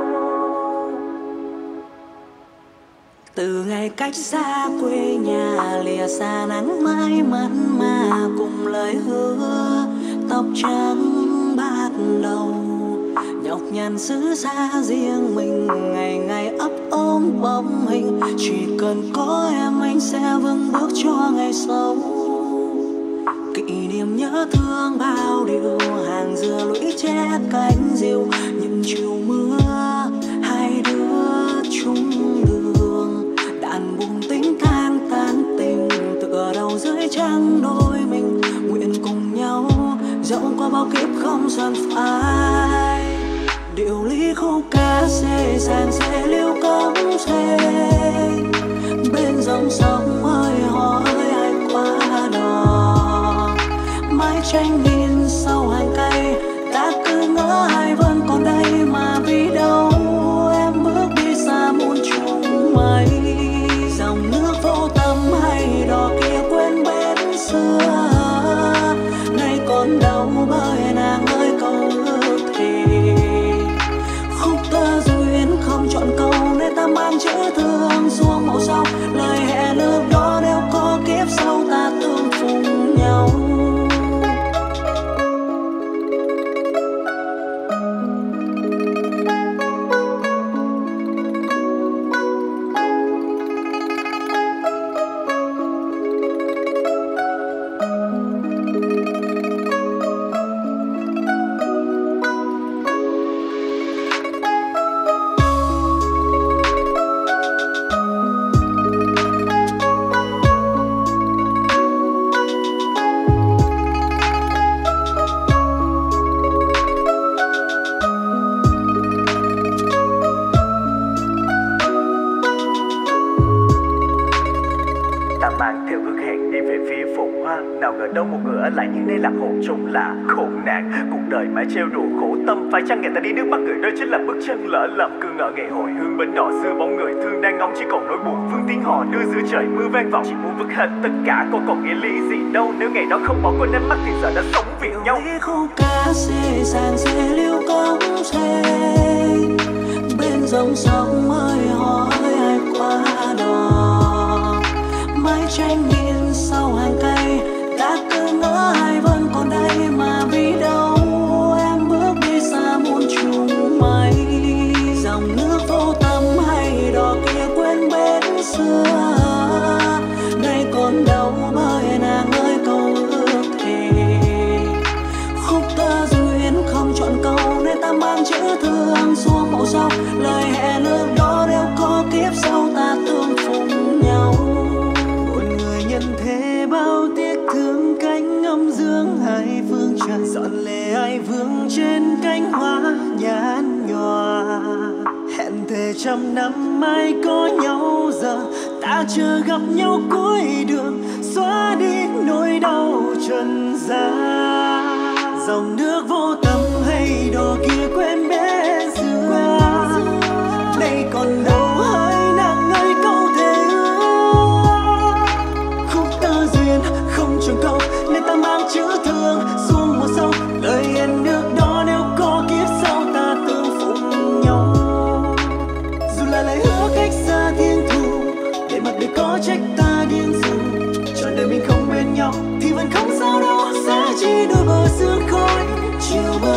Từ ngày cách xa quê nhà lìa xa nắng mãi mặn mà cùng lời hứa tóc trắng bạc đầu nhọc nhằn xứ xa riêng mình ngày ngày ấp ôm bóng hình chỉ cần có em anh sẽ vững bước cho ngày sau kỷ niệm nhớ thương bao điều hàng dừa lũy che cánh diều những chiều mưa hai đứa chung đường đàn buồn tính than tan tình tựa đầu dưới trăng đôi mình nguyện cùng nhau dẫu qua bao kiếp không dần phai điều lý khúc cá xê sàn xê liêu cống xê bên dòng sông ơi hò ơi ai qua đò mái tranh nhìn sau hàng cây ta cứ ngỡ ai vẫn còn đây mà vì đâu em bước đi xa muôn trùng mây dòng nước vô tâm hay đò kia quên bên xưa nay còn đâu bởi nàng ơi câu ước thì khúc tơ duyên không chọn câu nên ta mang chữ thương xuống màu sau lời hẹn ước đó nếu có kiếp sau ta tương phùng nhau. lại nhưng đây là hồn trống lạ khổ nạn cuộc đời mãi trêu đùa khổ tâm phải chăng người ta đi nước mắt người đó chính là bước chân lỡ lầm cứ ngỡ ngày hồi hương bến đỏ xưa bóng người thương đang ngóng chỉ còn nỗi buồn vương tiếng hò đưa giữa trời mưa vang vọng chỉ muốn vứt hết tất cả có còn nghĩa lý gì đâu nếu ngày đó không bỏ quên ánh mắt thì giờ đã sống vì nhau khúc cá xê sàn xê liêu cống xê bên dòng sông ơi hò ơi ai qua đò mái tranh nghiêng sau hàng cây ta cứ ngỡ ai vẫn còn đây mà vì đâu em bước đi xa muôn trùng mây dòng nước vô tâm hay đò kia quên bên xưa nay còn đâu bởi nàng ơi câu ước thề khúc tơ duyên không chọn câu nên ta mang chữ thương xuống màu sau lời hẹn ước đó nếu có kiếp sau ta tương phùng nhau một người nhân thế bao tiếc thương cánh âm dương hai phương trần dọn lệ ai vương trên cánh hoa nhàn nhòa hẹn thề trăm năm mai có nhau giờ ta chưa gặp nhau cuối đường xóa đi nỗi đau trần gian dòng nước vô tâm hay đò kia quên bên xưa đây còn đâu hai nàng ơi câu thề khúc tơ duyên không trường câu nên ta mang chữ thương xuống một sông lời hẹn nước đó nếu có kiếp sau ta tương phụng nhau dù là lời hứa cách xa thiên thu để mặt đời có trách ta điên dù trọn đời mình không bên nhau thì vẫn không sao đâu sẽ chỉ đôi bờ sương khói chiều bờ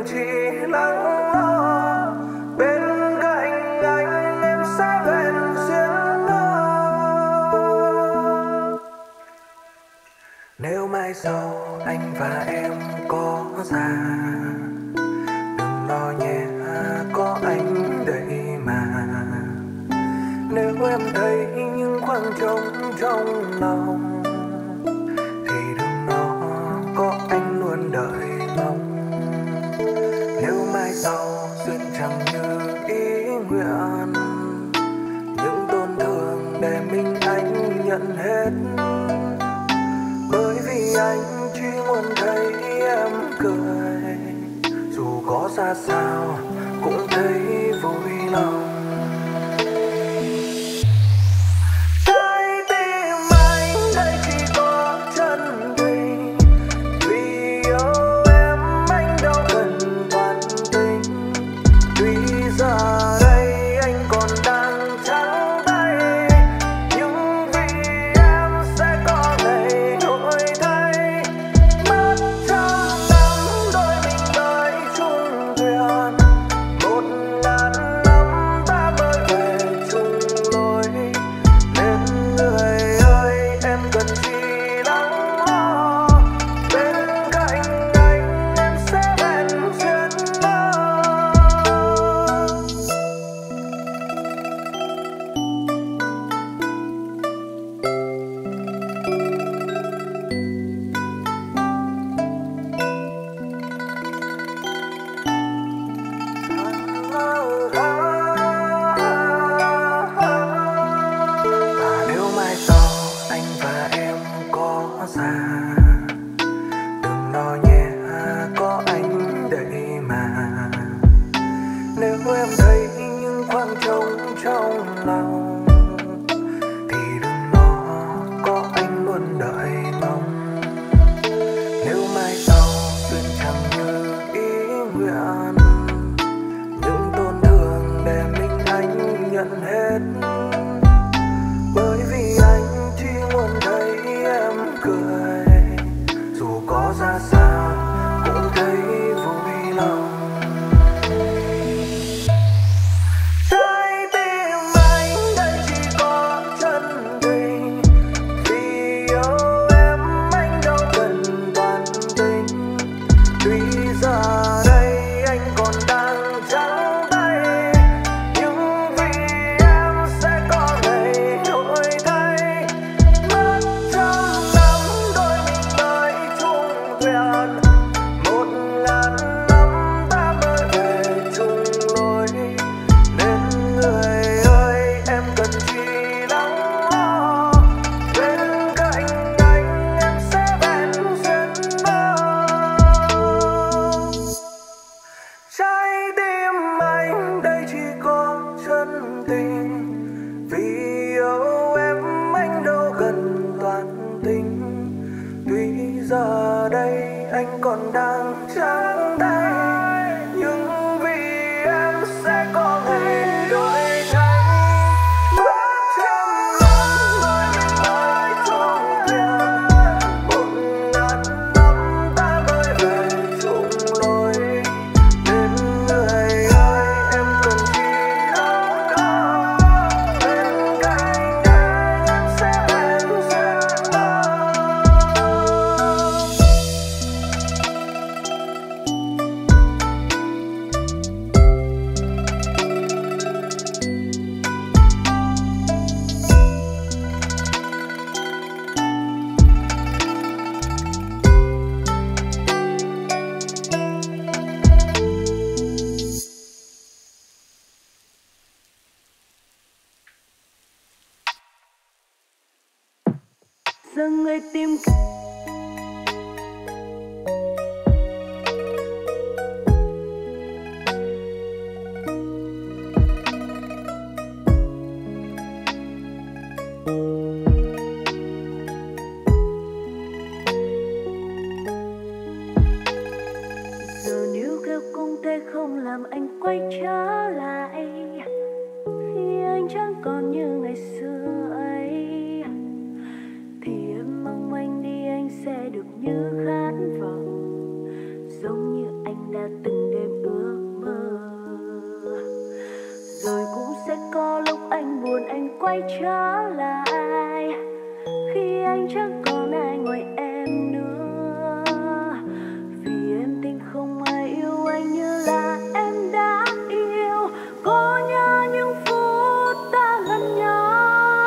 chỉ lắng lo. Bên cạnh anh em sẽ bền duyên đó. Nếu mai sau anh và em có già, đừng lo nhé, có anh đây mà. Nếu em thấy những khoảng trống trong lòng thì đừng lo, có anh luôn đợi mong. Nếu mai sau duyên chẳng như ý nguyện, những tổn thương để mình anh nhận hết. Bởi vì anh chỉ muốn thấy em cười, dù có ra sao cũng thấy vui lòng. Trái tim anh đây chỉ có chân tình, vì yêu em anh đâu cần toàn tình. Tuy giờ đây anh còn đang trắng tay, nhưng vì em sẽ có ngày đổi thay. Mất trăm năm đôi mình tới chung thuyền, một ngàn năm ta mới về chung lối. Nên người ơi em cần gì lắng lo, bên cạnh anh em sẽ bền duyên đó. Và nếu mai sau anh và em có già, đừng lo nhé, có anh đây mà. Nếu em thấy những khoảng trống trong lòng thì đừng lo, có anh luôn đợi mong. Nếu mai sau duyên chẳng như ý nguyện, những tổn thương để mình anh nhận hết. Bởi vì anh chỉ muốn thấy em cười, dù có ra sao cũng thấy vui lòng. Trái tim anh đây chỉ có chân tình, vì yêu em anh đâu cần toàn tình. Tuy giờ đây anh còn đang trắng tay, nhưng vì em sẽ có ngày đổi thay. Mất trăm năm đôi mình tới chung thuyền, một ngàn năm ta mới về chung lối. Nên người ơi em cần chỉ lắng lo, bên cạnh anh em sẽ bền duyên đó. Trái tim anh đây chỉ có chân tình, vì yêu em anh đâu cần toàn tình. Tuy giờ đây anh còn đang trắng tay, nhưng vì em sẽ có ngày đổi thay. Mất trăm năm đôi mình tới chung thuyền, một ngàn năm ta mới về chung lối. Nên người ơi em cần gì lắng lo, bên cạnh anh em sẽ bền duyên đó. Giờ người tìm giờ níu kéo cũng thể không làm anh quay trở lại, khi anh chẳng còn như ngày xưa ấy. Thì em mong anh đi, anh sẽ được như khát vọng, giống như anh đã từng đêm quay trở lại khi anh chẳng còn ai ngoài em nữa. Vì em tin không ai yêu anh như là em đã yêu. Có nhớ những phút ta gần nhau,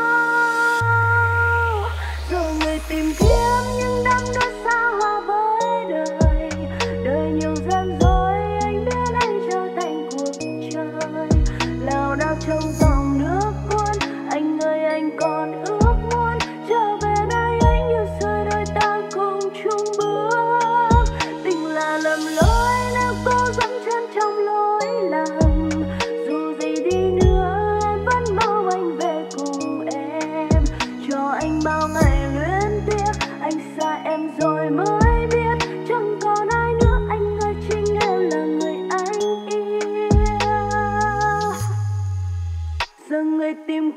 giờ người tìm kiếm những đắm đuối xa hoa với đời. Đời nhiều gian dối, anh biết anh trở thành cuộc chơi lao đao trong dòng nước cuốn. Anh ơi anh còn ước muốn trở về nơi anh như xưa, đôi ta cùng chung bước. Tình là lầm lỗi nếu cố dẫn chân trong lối lầm. Dù gì đi nữa em vẫn mong anh về cùng em. Cho anh bao ngày luyến tiếc, anh xa em rồi mới biết chẳng còn ai nữa. Anh ơi chính em là người anh yêu. Giờ người tìm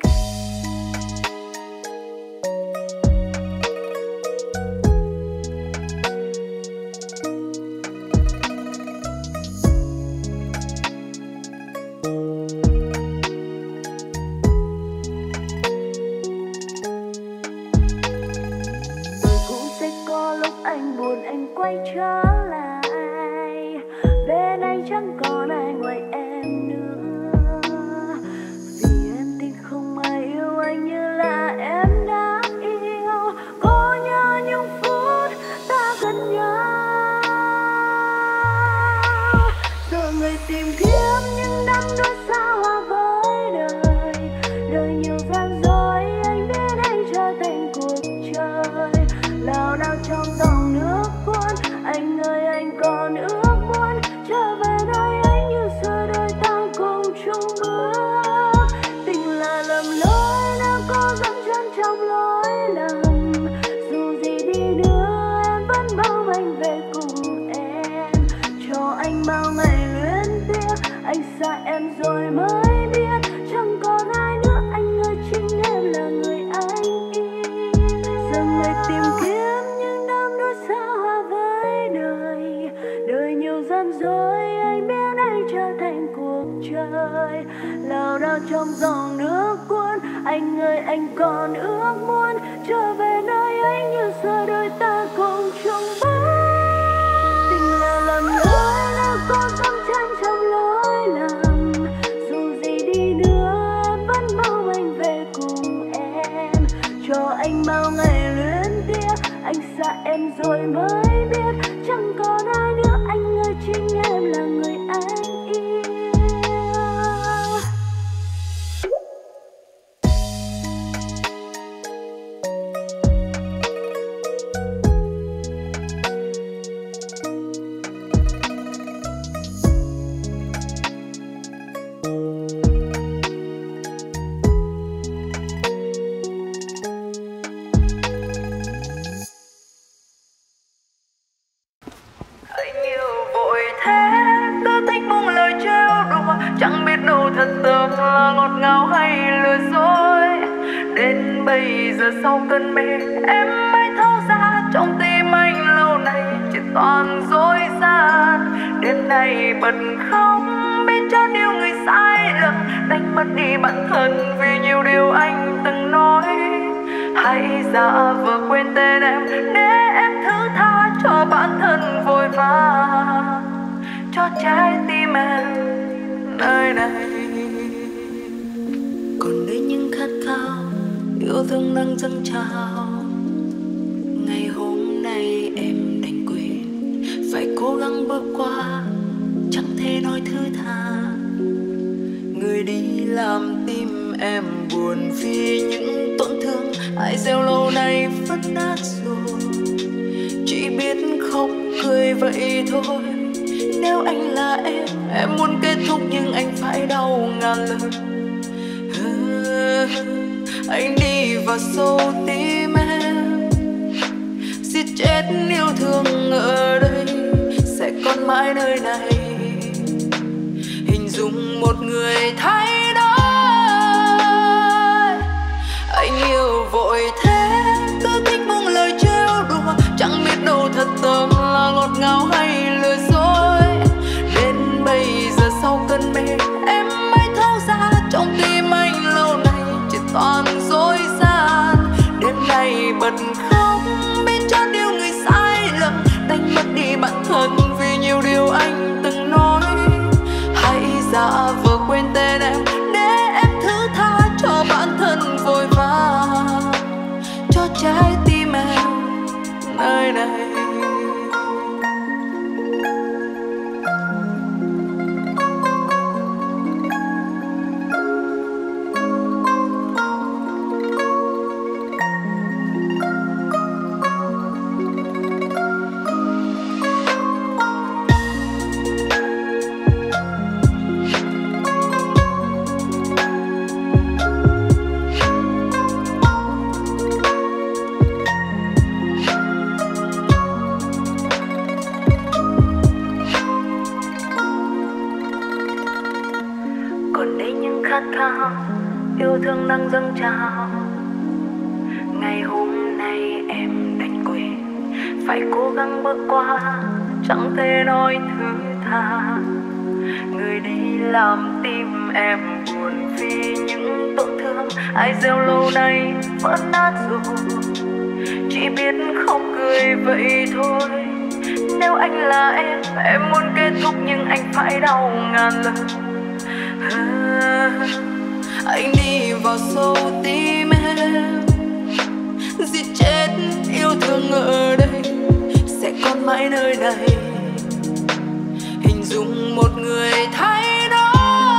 anh buồn anh quay trở lại, bên anh chẳng còn ai ngoài em nữa. Vì em tin không ai yêu anh như là em đã yêu. Có nhớ những phút ta gần nhau, giờ người tìm kiếm những đắm đuối xa hoa với đời. Đời nhiều gian dối, anh biết anh trở thành cuộc chơi lao đao trong dòng nước cuốn. Anh ơi anh còn ước muốn trở về nơi anh như xưa, đôi ta cùng chung bước. Tình là lầm lỗi nếu có dẫn chân trong lối lầm. Dù gì đi nữa em vẫn mong anh về cùng em. Cho anh bao ngày luyến tiếc, anh xa em rồi mới biết chẳng còn ai nữa. Anh ơi chính em là người anh yêu. Giờ người tìm kiếm những đắm đuối xa hoa với đời. Đời nhiều gian dối, anh biết anh trở thành cuộc chơi lao đao trong dòng nước cuốn. Anh ơi anh còn ước muốn trở về nơi anh như xưa, đôi ta cùng chung bước. Tình là lầm lỗi nếu có dẫm chân trong lối lầm. Dù gì đi nữa em vẫn mong anh về cùng em. Cho anh bao ngày luyến tiếc, anh xa em rồi mới biết chẳng còn ai nữa. Anh ơi chính em là người anh yêu. Anh yêu vội thế, cứ thích buông lời trêu đùa, chẳng biết đâu thật tâm là ngọt ngào hay lừa dối. Đến bây giờ sau cơn mê em mới thấu ra, trong tim anh lâu nay chỉ toàn dối gian. Đêm nay bật khóc biết cho điều người sai lầm, đánh mất đi bản thân vì nhiều điều anh từng nói. Hãy giả vờ quên tên em để em thứ tha cho bản thân vội vã, cho trái tim em nơi này. Còn đây những khát khao yêu thương đang dâng trào. Ngày hôm nay em đành quên, phải cố gắng bước qua, chẳng thể nói thứ tha. Người đi làm tim em buồn vì những tổn thương ai gieo lâu nay vẫn nát rồi. Chỉ biết khóc cười vậy thôi. Nếu anh là em, em muốn kết thúc nhưng anh phải đau ngàn lần. Anh đi vào sâu tim em, giết chết yêu thương ở đây, sẽ còn mãi nơi này. Hình dung một người thay đổi. Anh yêu vội thế, cứ thích buông lời trêu đùa, chẳng biết đâu thật tâm là ngọt ngào hay lừa dối. Đến bây giờ sau cơn mê em mới thấu ra, trong tim anh lâu nay chỉ khát khao, yêu thương đang dâng trào. Ngày hôm nay em đành quên, phải cố gắng bước qua, chẳng thể nói thứ tha. Người đi làm tim em buồn vì những tổn thương ai gieo lâu nay vỡ nát rồi. Chỉ biết khóc cười vậy thôi. Nếu anh là em, em muốn kết thúc nhưng anh phải đau ngàn lần. À, anh đi vào sâu tim em, giết chết yêu thương ở đây, sẽ còn mãi nơi này. Hình dung một người thay đổi,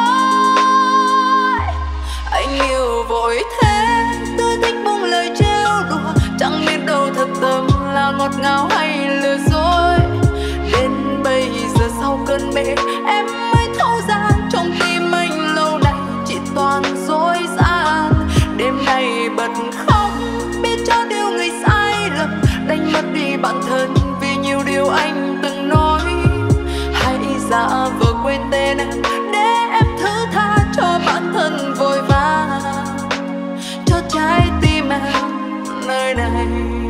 anh yêu vội thế, tôi thích buông lời trêu đùa, chẳng biết đâu thật tâm là ngọt ngào hay lừa dối. Đến bây giờ sau cơn mê em mới thấu ra, trong tim anh lâu nay chỉ toàn dối gian. Đêm nay bật khóc biết cho điều người sai lầm, đánh mất đi bản thân vì nhiều điều anh từng nói. Hãy giả vờ quên tên em để em thứ tha cho bản thân vội vã, cho trái tim em nơi này.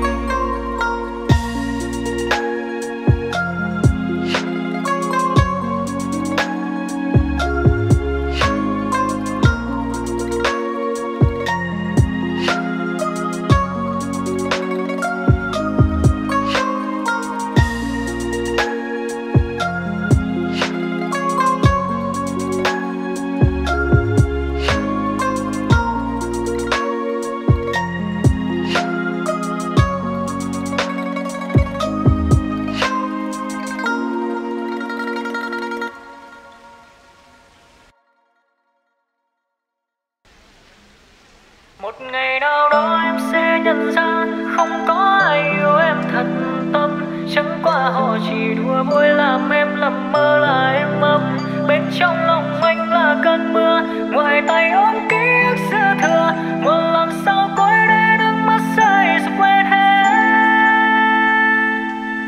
Một ngày nào đó em sẽ nhận ra không có ai yêu em thật tâm. Chẳng qua họ chỉ đùa vui làm em lầm mơ là em ấm. Bên trong lòng anh là cơn mưa, ngoài tay ôm ký ức xưa thừa. Một lần sau cuối để nước mắt rơi rồi quên hết.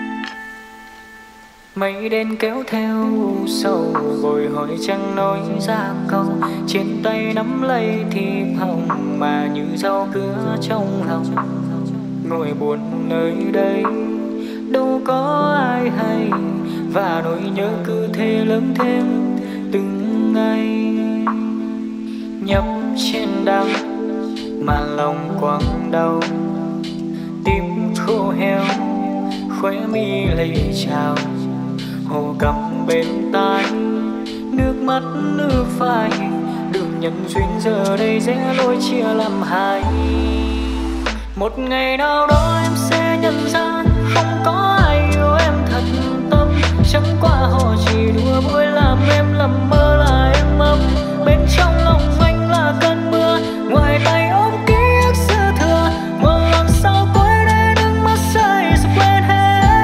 Mây đen kéo theo sầu, bồi hồi chẳng nói ra câu. Trên tay nắm lấy thiệp hồng mà như rau cưa trong lòng. Ngồi buồn nơi đây đâu có ai hay, và nỗi nhớ cứ thế lớn thêm từng ngày. Nhấp trên đắng mà lòng quặn đau, tim khô heo khóe mi lệ trào. Hồ cầm bên tai nước mắt nước phai, đường nhân duyên giờ đây rẽ lối chia làm hai. Một ngày nào đó em sẽ nhận ra không có ai yêu em thật tâm. Chẳng qua họ chỉ đùa vui làm em lầm mơ là em ấm. Bên trong lòng anh là cơn mưa, ngoài tay ôm ký ức xưa thừa. Một lần sau cuối để nước mắt rơi rồi quên hết.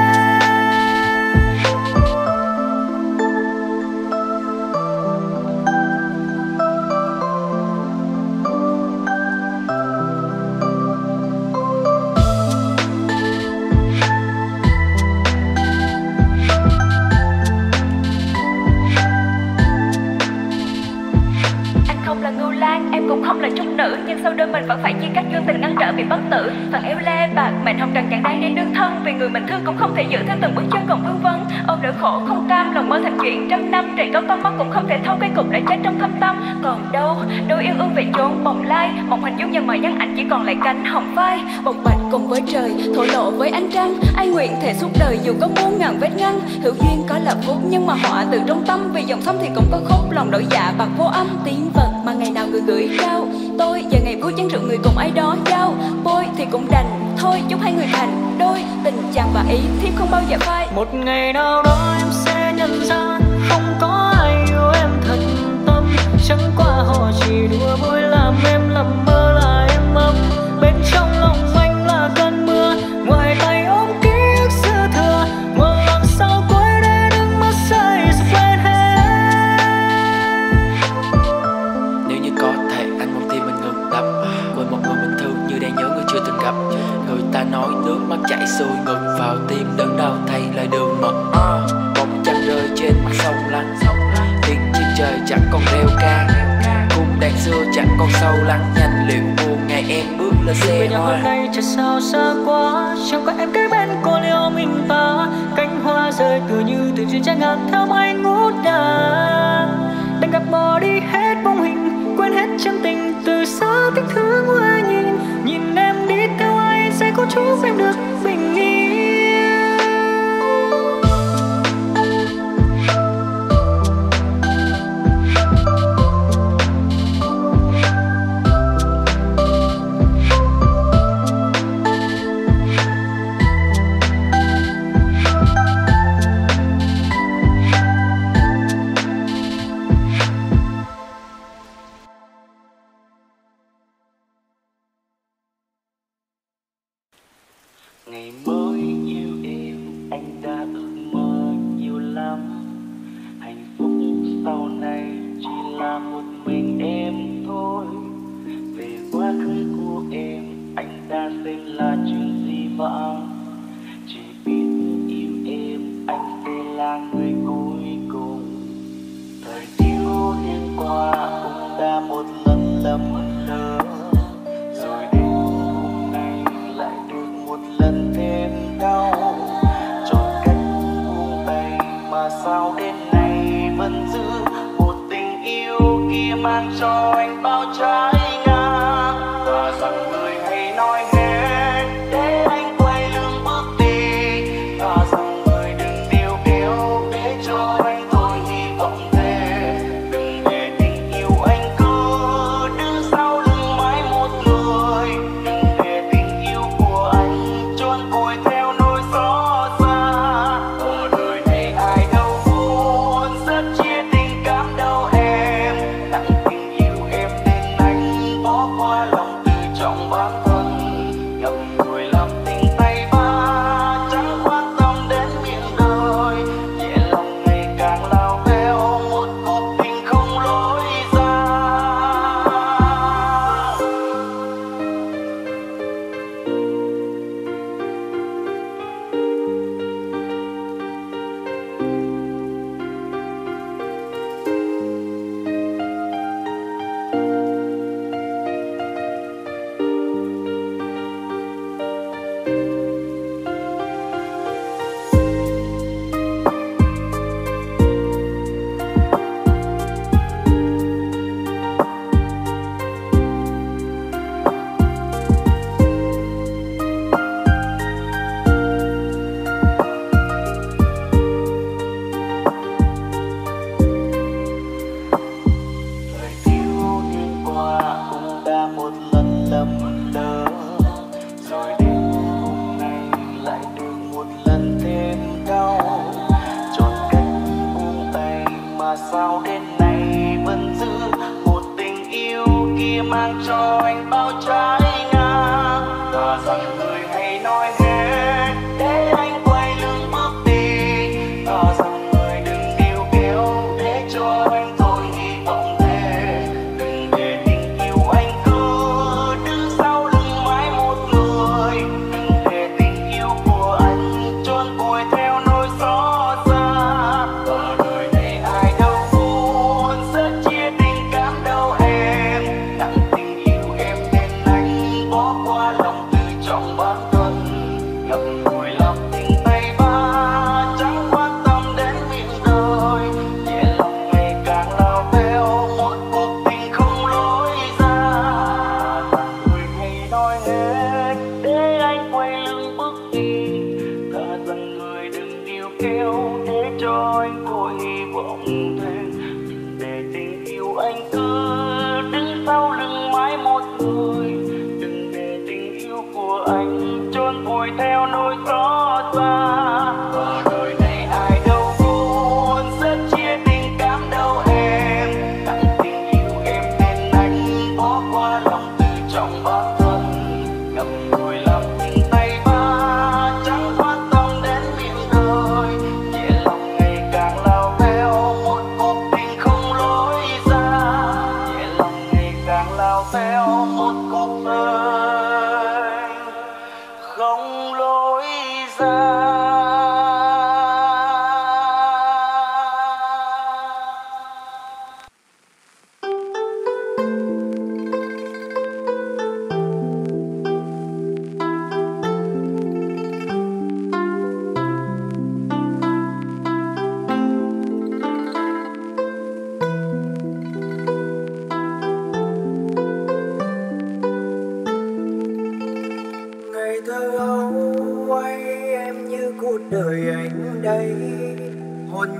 Em cũng không là trung nữ, nhưng sau đôi mình vẫn phải chia cách, duyên tình ngăn trở bị bất tử. Phần eo lê bạc mệnh hồng trần chẳng đáng để đương thân, vì người mình thương cũng không thể giữ thêm từng bước chân còn vương vấn. Ôm nỗi khổ không cam, lòng mơ thành chuyện trăm năm. Trầy câu tâm mắt cũng không thể thâu cây cục đã chết trong thâm tâm. Còn đâu đôi yêu ương về chốn bồng lai, một hình dung nhân mọi nhân ảnh chỉ còn lại cánh hồng vai. Bộc bạch cùng với trời, thổ lộ với ánh trăng. Ai nguyện thể suốt đời dù có muôn ngàn vết ngăn. Hữu duyên có là phúc nhưng mà họa từ trong tâm, vì dòng sông thì cũng có khúc, lòng đổi dạ bạc vô âm. Tiếng vật mà ngày nào người gửi trao, tôi giờ ngày vui chén rượu người cùng ai đó giao. Bôi thì cũng đành thôi, chúc hai người thành đôi. Tình chàng và ý thiếp không bao giờ phai. Một ngày nào đó em sẽ nhận ra không có ai yêu em thật tâm. Chẳng qua họ chỉ đùa vui làm em lầm mơ là em ấm. Bên trong lòng anh là cơn mưa, ngoài tay ôm ký ức xưa thừa. Một lần sau cuối để nước mắt rơi rồi quên hết. Nếu như có thể anh mong tim mình ngừng đập, quên một người mình thương như đang nhớ người chưa từng gặp. Người ta nói nước mắt chảy xuôi ngược vào tim, đớn đau thay lời đường mật. uh, Bóng trăng rơi trên mặt sông lăn. con sâu lắng nhanh liệu buồn ngày em bước lên xe về nhà hoa. hôm nay trời sao xa quá, chẳng có em kế bên cô liêu mình ta. Cánh hoa rơi tựa như từ duyên trái ngang theo mây ngút ngàn. Đành gạt bỏ đi hết bóng hình, quên hết chân tình từ xa thích thương hoa nhìn. Nhìn em đi theo ai sẽ có chúc em được bình yên. Ngày mới yêu em, anh đã ước mơ nhiều lắm. Hạnh phúc sau này chỉ là một mình em thôi. Về quá khứ của em, anh đã xem là chuyện gì vãng. Chỉ biết yêu em, anh sẽ là người cuối cùng. Thời thiếu niên qua cũng đã một lần lầm lỡ, rồi đến hôm nay lại được một lần thêm đau. Chọn cách buông tay mà sao đến nay vẫn giữ một tình yêu kia mang cho anh bao trái ngang. Và rằng người hay nói hết để anh quay lưng bước đi, và rằng người đừng níu kéo để cho anh thôi hy vọng thế. Đừng để tình yêu anh cứ đứng sau lưng mãi một người, đừng để tình yêu của anh trốn vùi theo nỗi xót xa. Ở đời này ai đâu muốn rất chia tình cảm đâu em, nặng tình yêu em nên anh bỏ qua lòng tự trọng bản thân. Ngậm ngùi làm tình tay ba chẳng quan tâm đến miệng đời, nhẹ lòng ngày càng lao theo một cuộc tình không lối ra. Thời thiếu niên qua cũng đã một lần lầm lỡ, rồi đến hôm nay lại được một lần thêm đau. Chọn cách buông tay mà sao đến nay vẫn giữ một tình yêu kia mang cho anh bao trái ngang. Và rằng người hay nói hết để anh quay lưng bước đi, và rằng người đừng níu kéo để cho anh thôi hy vọng thế. Đừng để tình yêu anh cứ đứng sau lưng mãi một người, đừng để tình yêu của anh trốn vùi theo nỗi xót xa. Ở đời này ai đâu muốn rất chia tình cảm đâu em, nặng tình yêu em nên anh bỏ qua lòng tự trọng.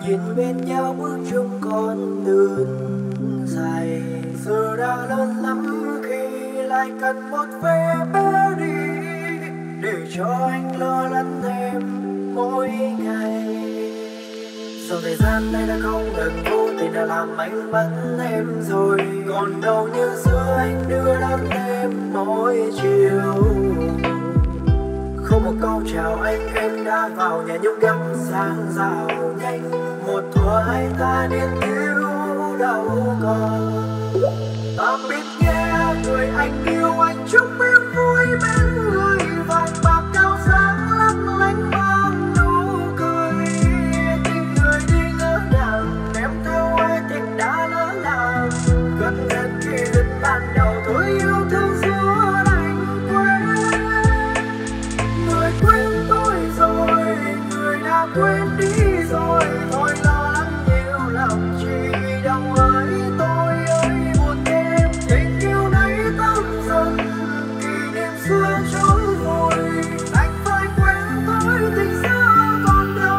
nhìn bên nhau bước chung con đường dài. Giờ đã lớn lắm khi lại cần một vé bé đi, để cho anh lo lắng em mỗi ngày. Giờ thời gian này đã không ngừng, vô tình đã làm anh mất em rồi. Còn đâu như xưa anh đưa đón em mỗi chiều. Không một câu chào anh, em đã vào nhà nhung gấm sang rào nhanh. Một thuở hai ta niên thiếu đâu còn. Tạm biệt nhé người anh yêu, anh chúc em vui bên người. Vàng bạc cao sáng lấp lánh mang nụ cười. Tình người đi ngỡ ngàng, em theo ai tình đã lỡ làng. Gần đến khi đến ban đầu thôi yêu thương xưa đành quên. Người quên tôi rồi, người đã quên đi rồi. Thôi lo lắng nhiều lòng chi đâu với tôi ơi buồn thêm. Tình yêu này tâm dần, kỷ niệm xưa trôi vội. Anh phải quên tôi tình xưa còn đâu.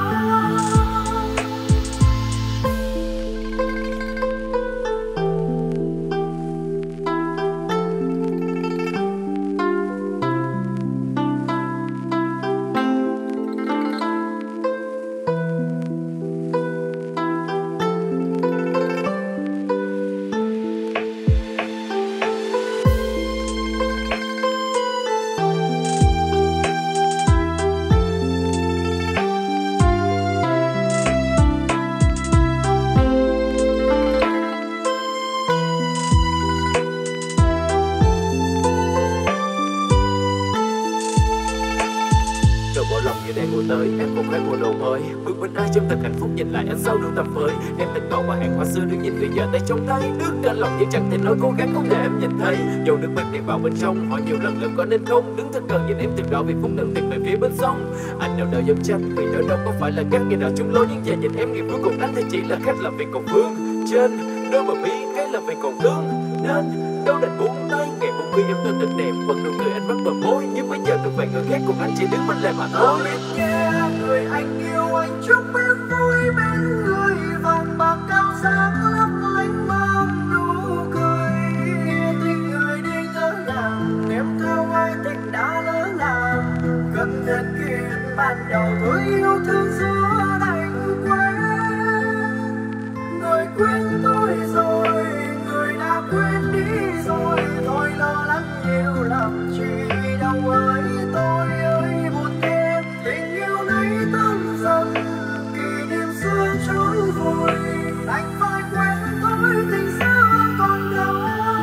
Tới em cũng phải mua đồ mới, bước bên ai trong từng hạnh phúc nhìn lại anh sau đủ tầm với. Em từng cậu qua hàng hoa xưa đứng nhìn người giờ tay trong tay, nước cả lòng như chẳng thể nói cố gắng không để em nhìn thấy. Dầu nước mắt đi vào bên trong, hỏi nhiều lần lần có nên không. Đứng thân cận nhìn em từng đỏ vì phút lần tìm về phía bên sông. Anh đâu đâu dám tranh vì đó đâu có phải là các ngày nào chung lối. Nhưng giờ nhìn em ngày cuối cùng anh thì chỉ là khách làm việc còn vương trên đôi bờ bi cái làm việc còn thương nên đâu đành buông tay. Ngày một khi em tên thật đẹp vẫn nụ cười anh vẫn bờ môi, nhưng bây giờ từng vài người khác cùng anh chỉ đứng bên lề mà thôi. Yeah, người anh yêu anh chúc em vui bên người. Vàng bạc cao sáng lấp lánh mang nụ cười. Tình người đi ngỡ ngàng, em theo ai tình đã lỡ làng. Gần đến khi đến ban đầu thôi yêu thương xưa đành quên. Người quên tôi rồi, người đã quên đi rồi. Thôi lo lắng nhiều làm chi đâu với tôi ơi buồn thêm. Tình yêu này tâm dần, kỷ niệm xưa trôi vội. Anh phải quên tôi tình xưa còn đâu.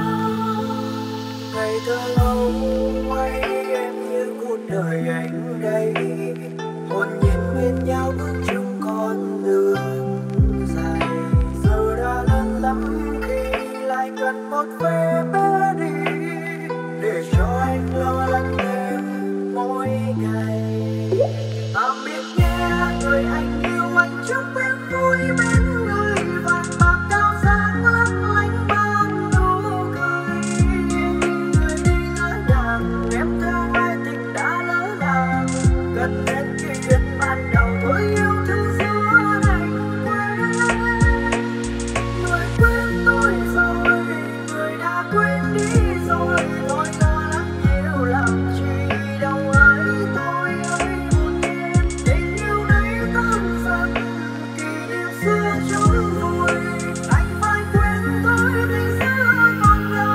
Ngày thơ lâu quay em như cuộc đời anh đây. Hồn nhiên bên nhau bước chung con đường dài. Giờ đã lớn lắm khi lại cần một vé bé đi, để cho anh lo lắng em mỗi ngày. Tạm biệt nhé người anh yêu, anh chúc em vui bên người. Vàng bạc cao sáng lấp lánh mang nụ cười. Người đi ngỡ ngàng, em theo ai tình đã lỡ làng. Gần đến khi đến ban đầu thôi yêu thương xưa đành quên. Người quên tôi rồi, người đã quên đi rồi. Thôi lo lắng nhiều làm chi đâu với tôi ơi buồn thêm. Tình yêu này tâm dần, kỷ niệm xưa trôi vội. Anh phải quên tôi tình xưa còn đâu.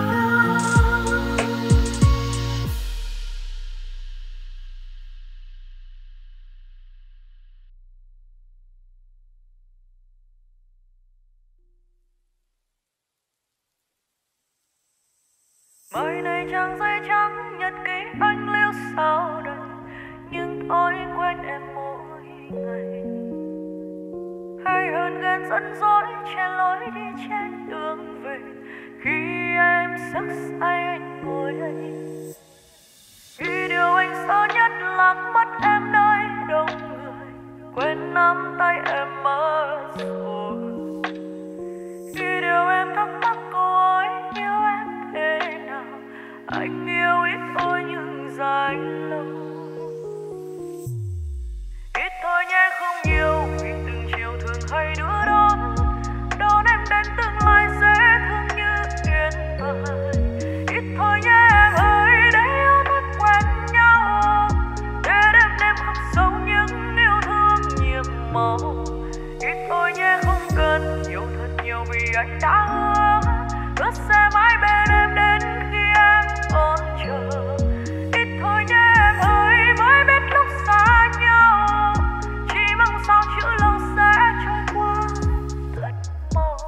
Mới này trang giấy trắng nhật ký anh lưu sau đây, nhưng tôi quên em mỗi ngày. Hay hơn ghen dẫn dối che lối đi trên đường về, khi em sức say anh ngồi đây. Vì điều anh sợ nhất là mất em nơi đông người, quên nắm tay em mất rồi. Vì điều em thắc mắc cô ấy yêu em thế nào, anh yêu ít thôi nhưng dài lâu. Ít thôi nhé không nhiều, vì từng chiều thường hay đuổi đã hứa hứa sẽ mãi bên em đến khi em còn chờ. Ít thôi nhé em ơi, mới biết lúc xa nhau chỉ mong sao chữ lâu sẽ trôi qua thật mau.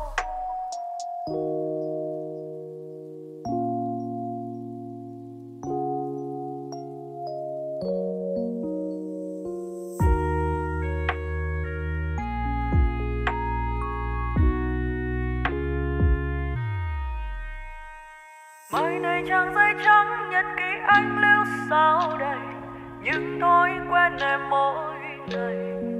Mai này trang giấy trắng nhật ký anh lưu sao đây, những thói quen em mỗi ngày.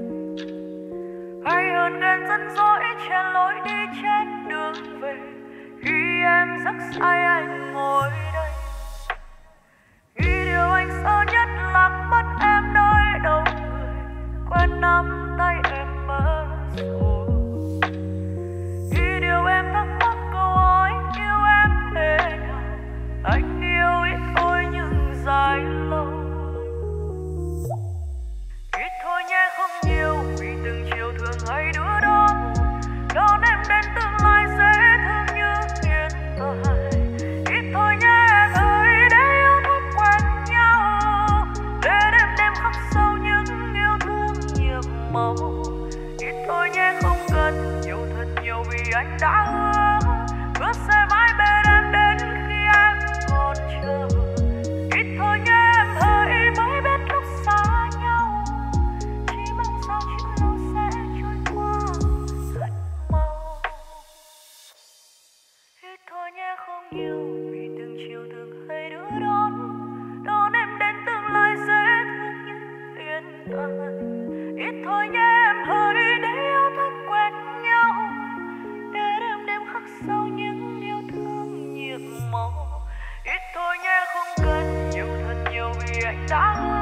Hay hơn ghen dẫn dỗi chen lối đi chết đường về, khi em giấc say anh ngồi đây. Nghĩ điều anh sợ nhất là mất em nơi đông người, quen nắm tay em mơ hồ. Nghĩ điều em thắc mắc câu hỏi yêu em thế nào, anh yêu ít thôi nhưng dài lâu. Ít thôi nhé không nhiều, vì từng chiều thường hay đứa đón đón em đến tương lai dễ thương như hiện tại. Ít thôi nhé em ơi, để yêu thôi quen nhau, để đêm đêm khắc sâu những yêu thương nhiệm màu. Ít thôi nhé không cần nhiều thật nhiều, vì anh đã hứa hứa sẽ mãi bên em đến khi em còn chờ. Ít thôi nhé em ơi, mới biết lúc xa nhau chỉ mong sao chữ lâu sẽ trôi qua thật mau. Ít thôi nhé không nhiều, vì từng chiều từng hay đứa đón đón em đến tương lai dễ thương như hiện tại. Ít thôi nhé em ơi, để yêu thôi quen nhau, để đêm đêm khắc sâu những yêu thương nhiệm màu. Ít thôi nhé không cần nhiều thật nhiều, vì anh đã hứa